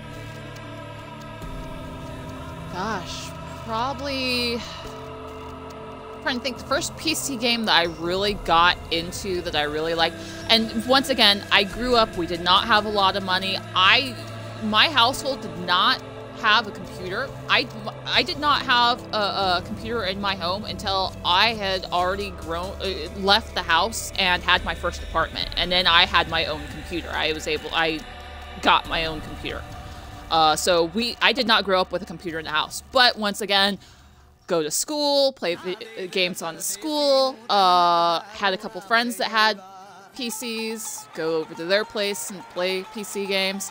gosh, probably, I'm trying to think, the first P C game that I really got into that I really liked. And once again, I grew up, we did not have a lot of money. I, my household did not have a computer. I, I did not have a, a computer in my home until I had already grown, uh, left the house and had my first apartment. And then I had my own computer. I was able, I got my own computer. Uh, so we, I did not grow up with a computer in the house. But once again, go to school, play vi games on the school, uh, had a couple friends that had P Cs, go over to their place and play P C games.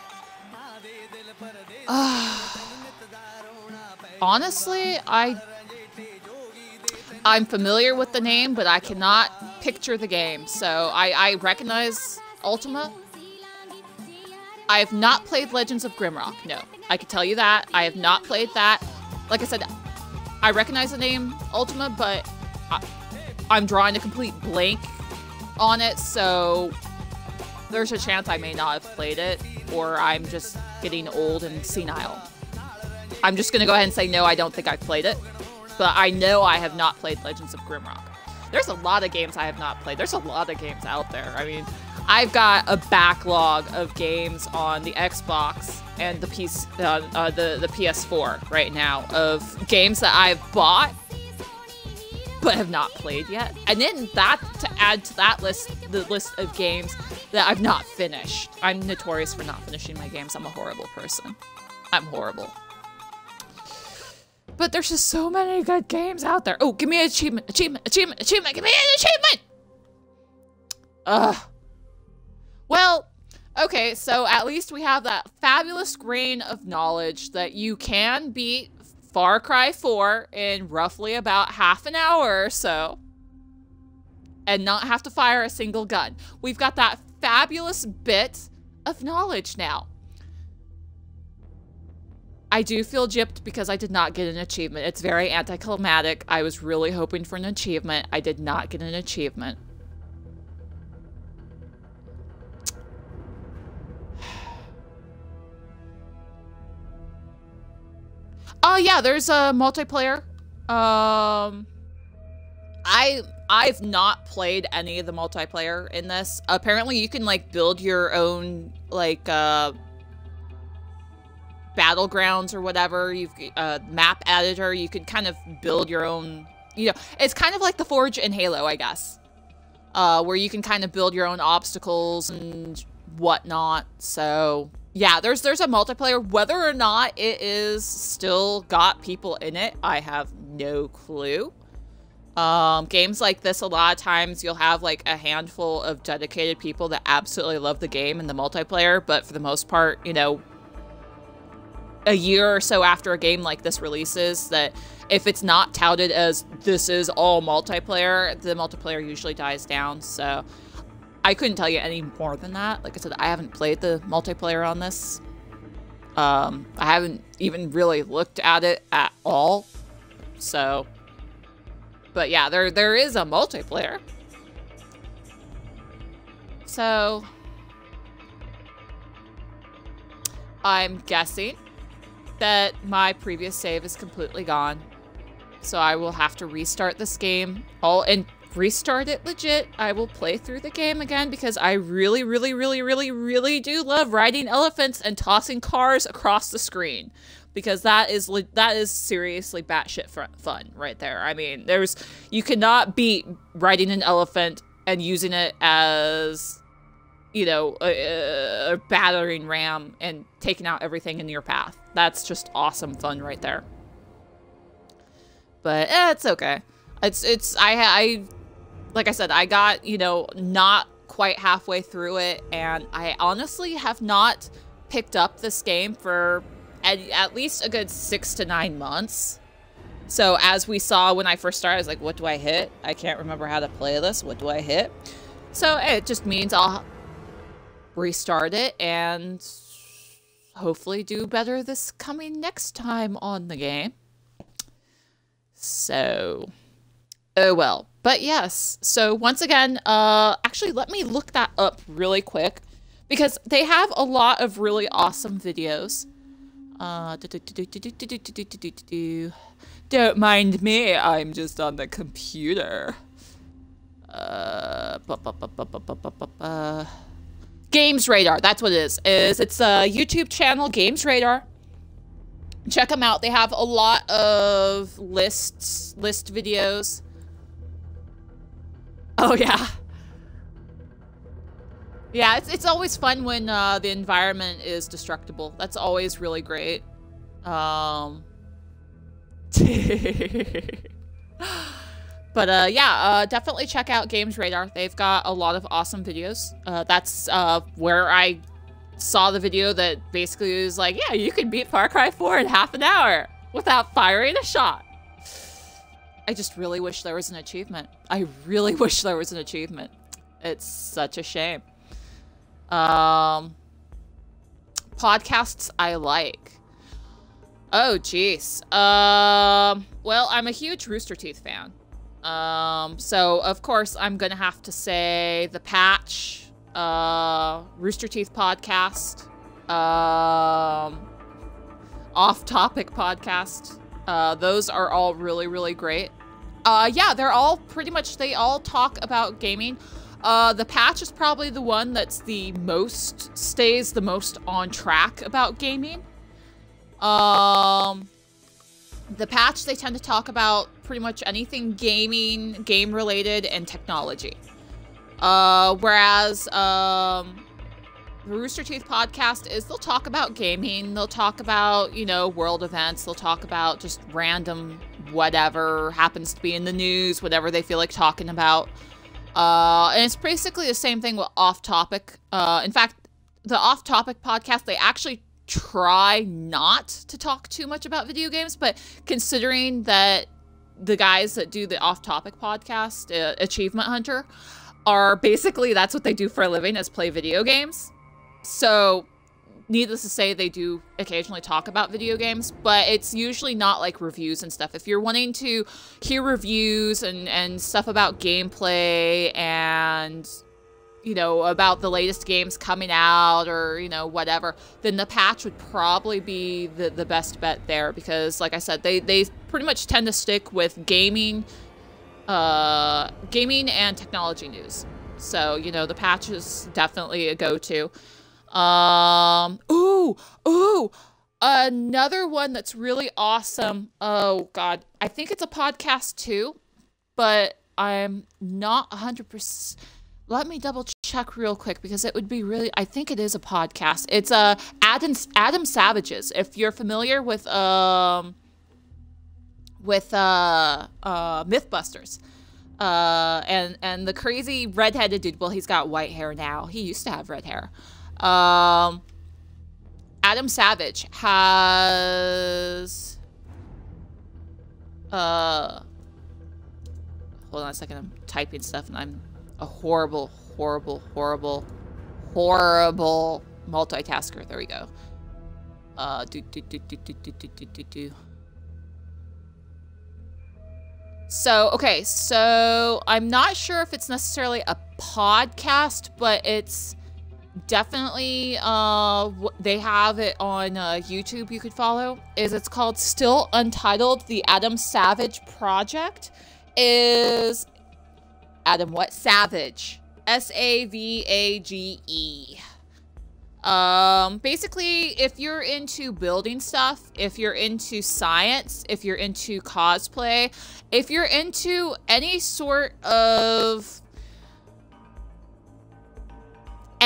Uh, honestly, I, I'm familiar with the name, but I cannot picture the game. So I, I recognize Ultima. I have not played Legends of Grimrock. No, I can tell you that. I have not played that. Like I said, I recognize the name Ultima, but I, I'm drawing a complete blank on it. So there's a chance I may not have played it, or I'm just getting old and senile. I'm just gonna go ahead and say no, I don't think I've played it. But I know I have not played Legends of Grimrock. There's a lot of games I have not played. There's a lot of games out there. I mean, I've got a backlog of games on the Xbox and the P C, uh, uh, the, the P S four right now of games that I've bought but have not played yet. And then that, to add to that list, the list of games that I've not finished. I'm notorious for not finishing my games. I'm a horrible person. I'm horrible. But there's just so many good games out there. Oh, give me an achievement, achievement, achievement, achievement. Give me an achievement! Ugh. Well, okay, so at least we have that fabulous grain of knowledge that you can beat Far Cry four in roughly about half an hour or so and not have to fire a single gun. We've got that fabulous bit of knowledge now. I do feel gypped because I did not get an achievement. It's very anticlimactic. I was really hoping for an achievement. I did not get an achievement. Oh yeah, there's a multiplayer. Um, I I've not played any of the multiplayer in this. Apparently, you can like build your own like uh, battlegrounds or whatever. You've uh, map editor. You could kind of build your own. You know, it's kind of like the Forge in Halo, I guess, uh, where you can kind of build your own obstacles and whatnot. So. Yeah, there's there's a multiplayer. Whether or not it is still got people in it, I have no clue. Um, games like this, a lot of times you'll have like a handful of dedicated people that absolutely love the game and the multiplayer, but for the most part, you know, a year or so after a game like this releases, that if it's not touted as this is all multiplayer, the multiplayer usually dies down, so... I couldn't tell you any more than that. Like I said, I haven't played the multiplayer on this. Um, I haven't even really looked at it at all. So, but yeah, there there is a multiplayer. So, I'm guessing that my previous save is completely gone. So I will have to restart this game all and restart it legit. I will play through the game again because I really, really, really, really, really do love riding elephants and tossing cars across the screen, because that is that is seriously batshit fun right there. I mean, there's you cannot beat riding an elephant and using it as, you know, a, a battering ram and taking out everything in your path. That's just awesome fun right there. But eh, it's okay. It's, it's, I, I, like I said, I got, you know, not quite halfway through it, and I honestly have not picked up this game for at, at least a good six to nine months. So as we saw when I first started, I was like, what do I hit? I can't remember how to play this. What do I hit? So it just means I'll restart it and hopefully do better this coming next time on the game. So, oh well. But yes, so once again, uh, actually let me look that up really quick because they have a lot of really awesome videos. Uh, do, do, do, do, do, do, do, do, do, do, do. Don't mind me, I'm just on the computer. Uh, bu bu bu bu bu bu bu bu bu. Games Radar, that's what it is. Is it's a YouTube channel, Games Radar. Check them out. They have a lot of lists, list videos. Oh yeah. Yeah, it's it's always fun when uh, the environment is destructible. That's always really great. Um. But uh, yeah, uh, definitely check out Games Radar. They've got a lot of awesome videos. Uh, that's uh, where I saw the video that basically was like, yeah, you can beat Far Cry four in half an hour without firing a shot. I just really wish there was an achievement. I really wish there was an achievement. It's such a shame. Um, podcasts I like. Oh, geez. Um, well, I'm a huge Rooster Teeth fan. Um, so, of course, I'm gonna have to say The Patch, uh, Rooster Teeth Podcast, um, Off Topic Podcast. Uh, those are all really, really great. Uh, yeah, they're all pretty much, they all talk about gaming. Uh, The Patch is probably the one that's the most, stays the most on track about gaming. Um, The Patch, they tend to talk about pretty much anything gaming, game related, and technology. Uh, whereas, um, the Rooster Teeth Podcast is they'll talk about gaming, they'll talk about, you know, world events, they'll talk about just random whatever happens to be in the news, whatever they feel like talking about. Uh, and it's basically the same thing with Off Topic. Uh, in fact, the Off Topic podcast, they actually try not to talk too much about video games, but considering that the guys that do the Off Topic podcast, uh, Achievement Hunter, are basically, that's what they do for a living, is play video games. So, needless to say, they do occasionally talk about video games, but it's usually not like reviews and stuff. If you're wanting to hear reviews and, and stuff about gameplay and, you know, about the latest games coming out or, you know, whatever, then The Patch would probably be the, the best bet there because, like I said, they, they pretty much tend to stick with gaming, uh, gaming and technology news. So, you know, The Patch is definitely a go-to. Um, ooh, ooh, another one that's really awesome. Oh, God. I think it's a podcast, too, but I'm not one hundred percent... Let me double check real quick because it would be really, I think it is a podcast. It's uh, Adam, Adam Savage's. If you're familiar with, um, with, uh, uh, Mythbusters, uh, and, and the crazy redheaded dude, well, he's got white hair now. He used to have red hair. Um, Adam Savage has, uh, hold on a second. I'm typing stuff and I'm a horrible, horrible, horrible, horrible multitasker. There we go. Uh, do, do, do, do, do, do, do, do, do. So, okay, so I'm not sure if it's necessarily a podcast, but it's definitely, uh, they have it on uh, YouTube you could follow. Is it's called Still Untitled, The Adam Savage Project. Is Adam what? Savage. S A V A G E. Um, basically, if you're into building stuff, if you're into science, if you're into cosplay, if you're into any sort of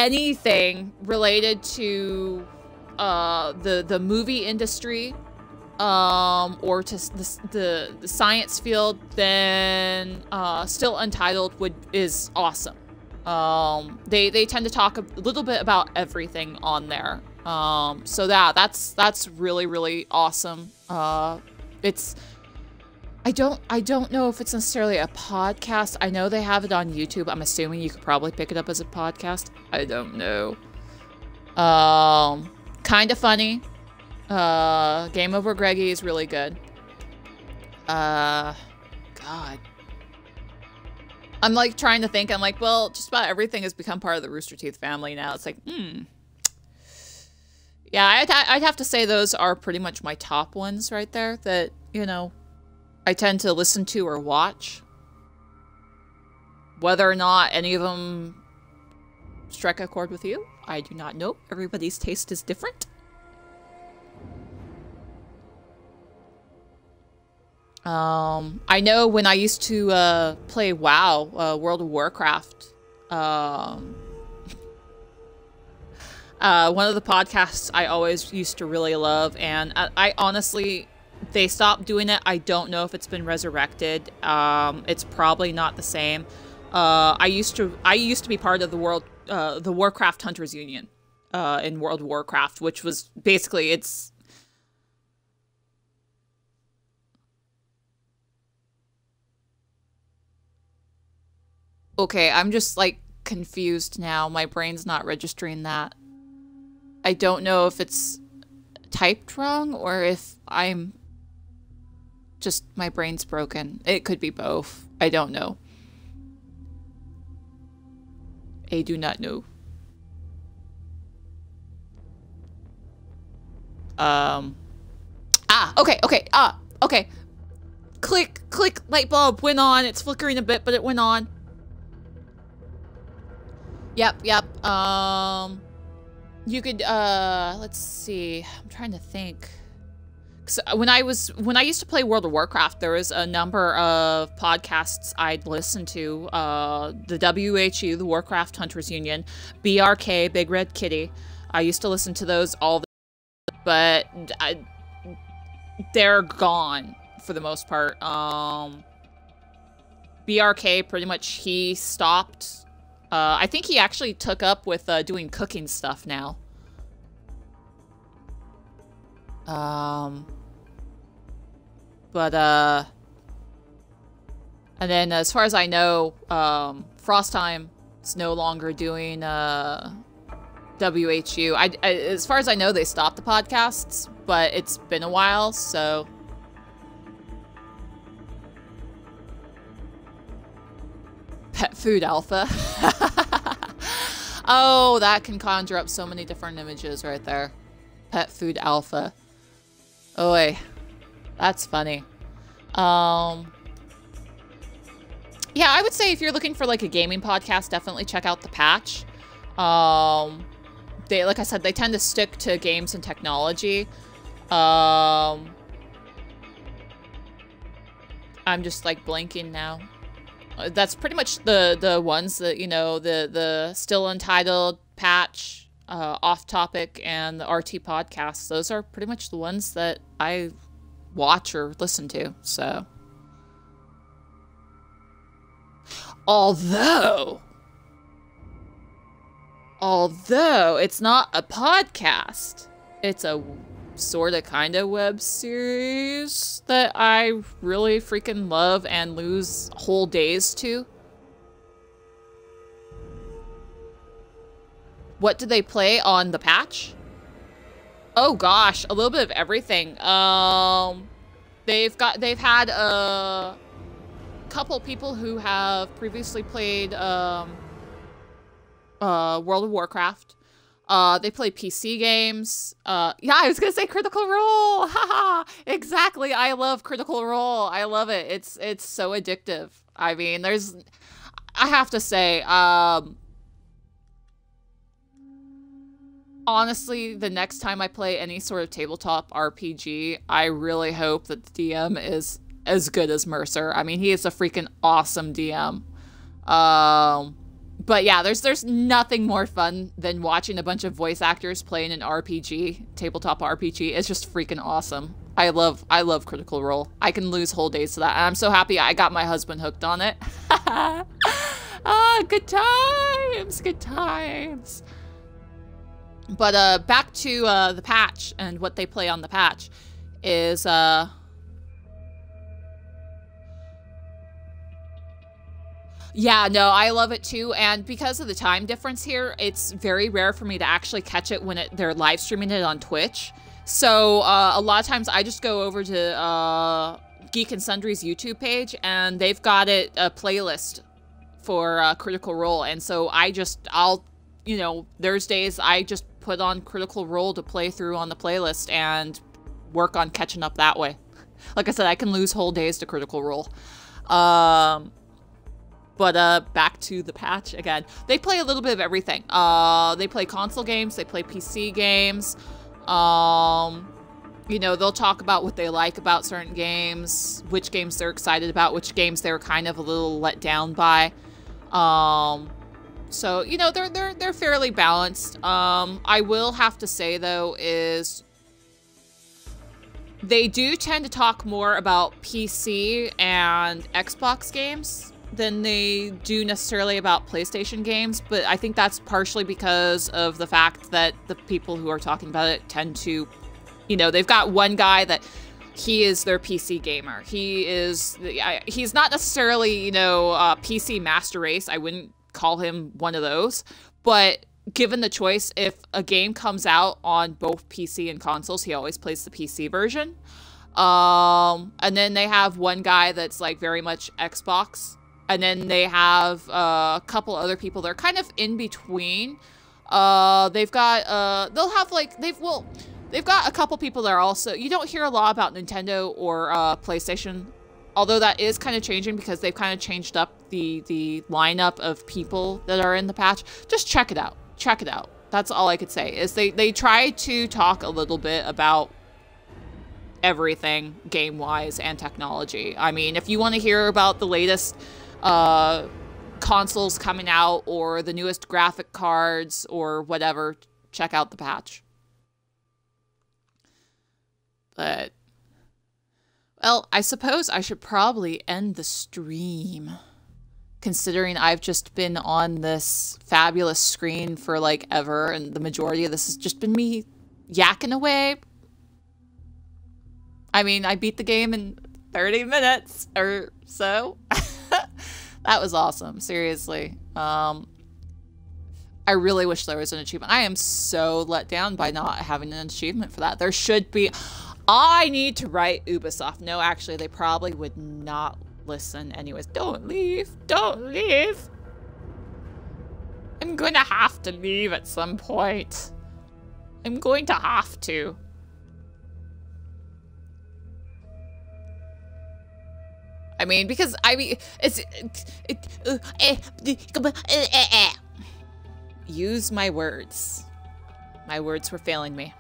anything related to uh, the, the movie industry, um, or to the, the, the science field, then uh, Still Untitled would is awesome. Um, they, they tend to talk a little bit about everything on there. Um, so that, that's, that's really, really awesome. Uh, it's, I don't, I don't know if it's necessarily a podcast. I know they have it on YouTube. I'm assuming you could probably pick it up as a podcast. I don't know. Um, kind of funny. Uh, Game Over Greggy is really good. Uh, God. I'm like trying to think. I'm like, well, just about everything has become part of the Rooster Teeth family now. It's like, hmm. Yeah, I'd, I'd have to say those are pretty much my top ones right there that, you know, I tend to listen to or watch. Whether or not any of them strike a chord with you, I do not know. Everybody's taste is different. Um, I know when I used to uh, play WoW, uh, World of Warcraft, um, uh, one of the podcasts I always used to really love, and I, I honestly, they stopped doing it. I don't know if it's been resurrected. Um, it's probably not the same. Uh, I used to, I used to be part of the world, uh, the Warcraft Hunters Union, uh, in World of Warcraft, which was basically, it's, okay, I'm just, like, confused now. My brain's not registering that. I don't know if it's typed wrong or if I'm just, my brain's broken. It could be both. I don't know. I do not know. Um. Ah, okay, okay, ah, okay. Click, click, light bulb went on. It's flickering a bit, but it went on. Yep, yep. Um, you could, uh, let's see. I'm trying to think. So when I was, when I used to play World of Warcraft, there was a number of podcasts I'd listen to. Uh, the W H U, the Warcraft Hunters Union, B R K, Big Red Kitty. I used to listen to those all the time, but I, they're gone for the most part. Um, B R K, pretty much, he stopped. Uh, I think he actually took up with uh, doing cooking stuff now. Um, but, uh, and then as far as I know, um, Frostheim is no longer doing, uh, W H U. I, I, as far as I know, they stopped the podcasts, but it's been a while, so. Pet Food Alpha. Oh, that can conjure up so many different images right there. Pet Food Alpha. Oh, wait. That's funny. Um, yeah, I would say if you're looking for like a gaming podcast, definitely check out The Patch. Um, they, like I said, they tend to stick to games and technology. Um, I'm just like blanking now. That's pretty much the the ones that, you know, the the Still Untitled, Patch, uh, Off Topic, and the R T podcasts. Those are pretty much the ones that I watch or listen to. So, although, although it's not a podcast, it's a sort of kind of web series that I really freaking love and lose whole days to. What do they play on The Patch? Oh gosh, a little bit of everything. Um, they've got they've had a couple people who have previously played um, uh, World of Warcraft. Uh, they play P C games. Uh, yeah, I was gonna say Critical Role. Haha, exactly. I love Critical Role. I love it. It's it's so addictive. I mean, there's, I have to say, um, honestly, the next time I play any sort of tabletop R P G, I really hope that the D M is as good as Mercer. I mean, he is a freaking awesome D M. Um. But yeah, there's there's nothing more fun than watching a bunch of voice actors playing an R P G, tabletop R P G. It's just freaking awesome. I love, I love Critical Role. I can lose whole days to that. And I'm so happy I got my husband hooked on it. Ah, good times, good times. But uh, back to uh, the patch and what they play on the patch is... Uh, Yeah, no, I love it too, and because of the time difference here, it's very rare for me to actually catch it when it, they're live streaming it on Twitch. So uh, a lot of times I just go over to uh, Geek and Sundry's YouTube page, and they've got it a playlist for uh, Critical Role, and so I just, I'll, you know, there's days I just put on Critical Role to play through on the playlist and work on catching up that way. Like I said, I can lose whole days to Critical Role. Um... But uh, back to the patch again. They play a little bit of everything. Uh, they play console games. They play P C games. Um, you know, they'll talk about what they like about certain games, which games they're excited about, which games they're kind of a little let down by. Um, so you know, they're they're they're fairly balanced. Um, I will have to say though is they do tend to talk more about P C and Xbox games than they do necessarily about PlayStation games, but I think that's partially because of the fact that the people who are talking about it tend to, you know, they've got one guy that he is their P C gamer. He is, he's not necessarily, you know, uh, P C master race. I wouldn't call him one of those, but given the choice, if a game comes out on both P C and consoles, he always plays the P C version. Um, and then they have one guy that's like very much Xbox. And then they have uh, a couple other people that are kind of in between. Uh, they've got, uh, they'll have like, they've, well, they've got a couple people that are also, you don't hear a lot about Nintendo or uh, PlayStation, although that is kind of changing because they've kind of changed up the, the lineup of people that are in the patch. Just check it out. Check it out. That's all I could say, is they, they try to talk a little bit about everything game-wise and technology. I mean, if you want to hear about the latest uh, consoles coming out or the newest graphic cards or whatever, check out the patch. But, well, I suppose I should probably end the stream, considering I've just been on this fabulous screen for like ever, and the majority of this has just been me yakking away. I mean, I beat the game in thirty minutes or so. That was awesome, seriously. Um, I really wish there was an achievement. I am so let down by not having an achievement for that. There should be. I need to write Ubisoft. No, actually, they probably would not listen anyways. Don't leave. Don't leave. I'm gonna have to leave at some point. I'm going to have to. I mean, because I mean, it's it, it, uh, eh, eh, eh, eh. Use my words. My words were failing me.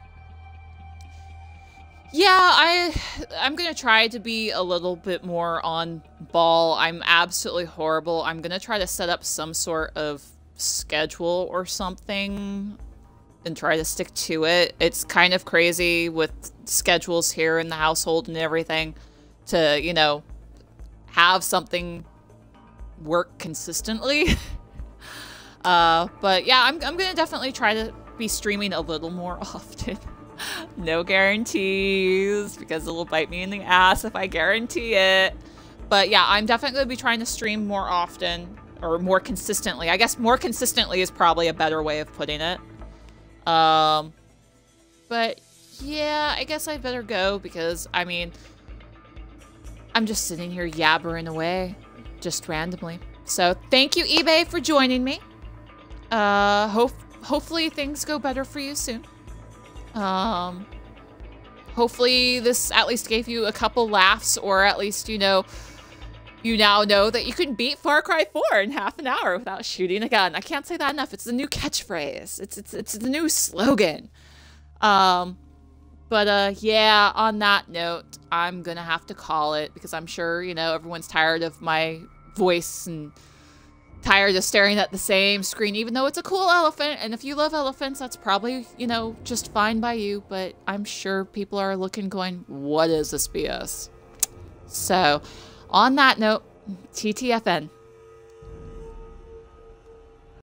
Yeah, I I'm gonna try to be a little bit more on ball. I'm absolutely horrible. I'm gonna try to set up some sort of schedule or something and try to stick to it. It's kind of crazy with schedules here in the household and everything to, you know, have something work consistently. uh, but yeah, I'm, I'm gonna definitely try to be streaming a little more often. No guarantees, because it'll bite me in the ass if I guarantee it. But yeah, I'm definitely gonna be trying to stream more often, or more consistently. I guess more consistently is probably a better way of putting it. Um, but yeah, I guess I'd better go because, I mean, I'm just sitting here yabbering away, just randomly. So thank you, eBay, for joining me. Uh, hope hopefully things go better for you soon. Um, hopefully this at least gave you a couple laughs, or at least, you know, you now know that you can beat Far Cry four in half an hour without shooting a gun. I can't say that enough. It's the new catchphrase. It's it's it's the new slogan. Um, but uh, yeah. On that note, I'm gonna have to call it because I'm sure, you know, everyone's tired of my voice and tired of staring at the same screen, even though it's a cool elephant. And if you love elephants, that's probably, you know, just fine by you. But I'm sure people are looking going, what is this B S? So on that note, T T F N.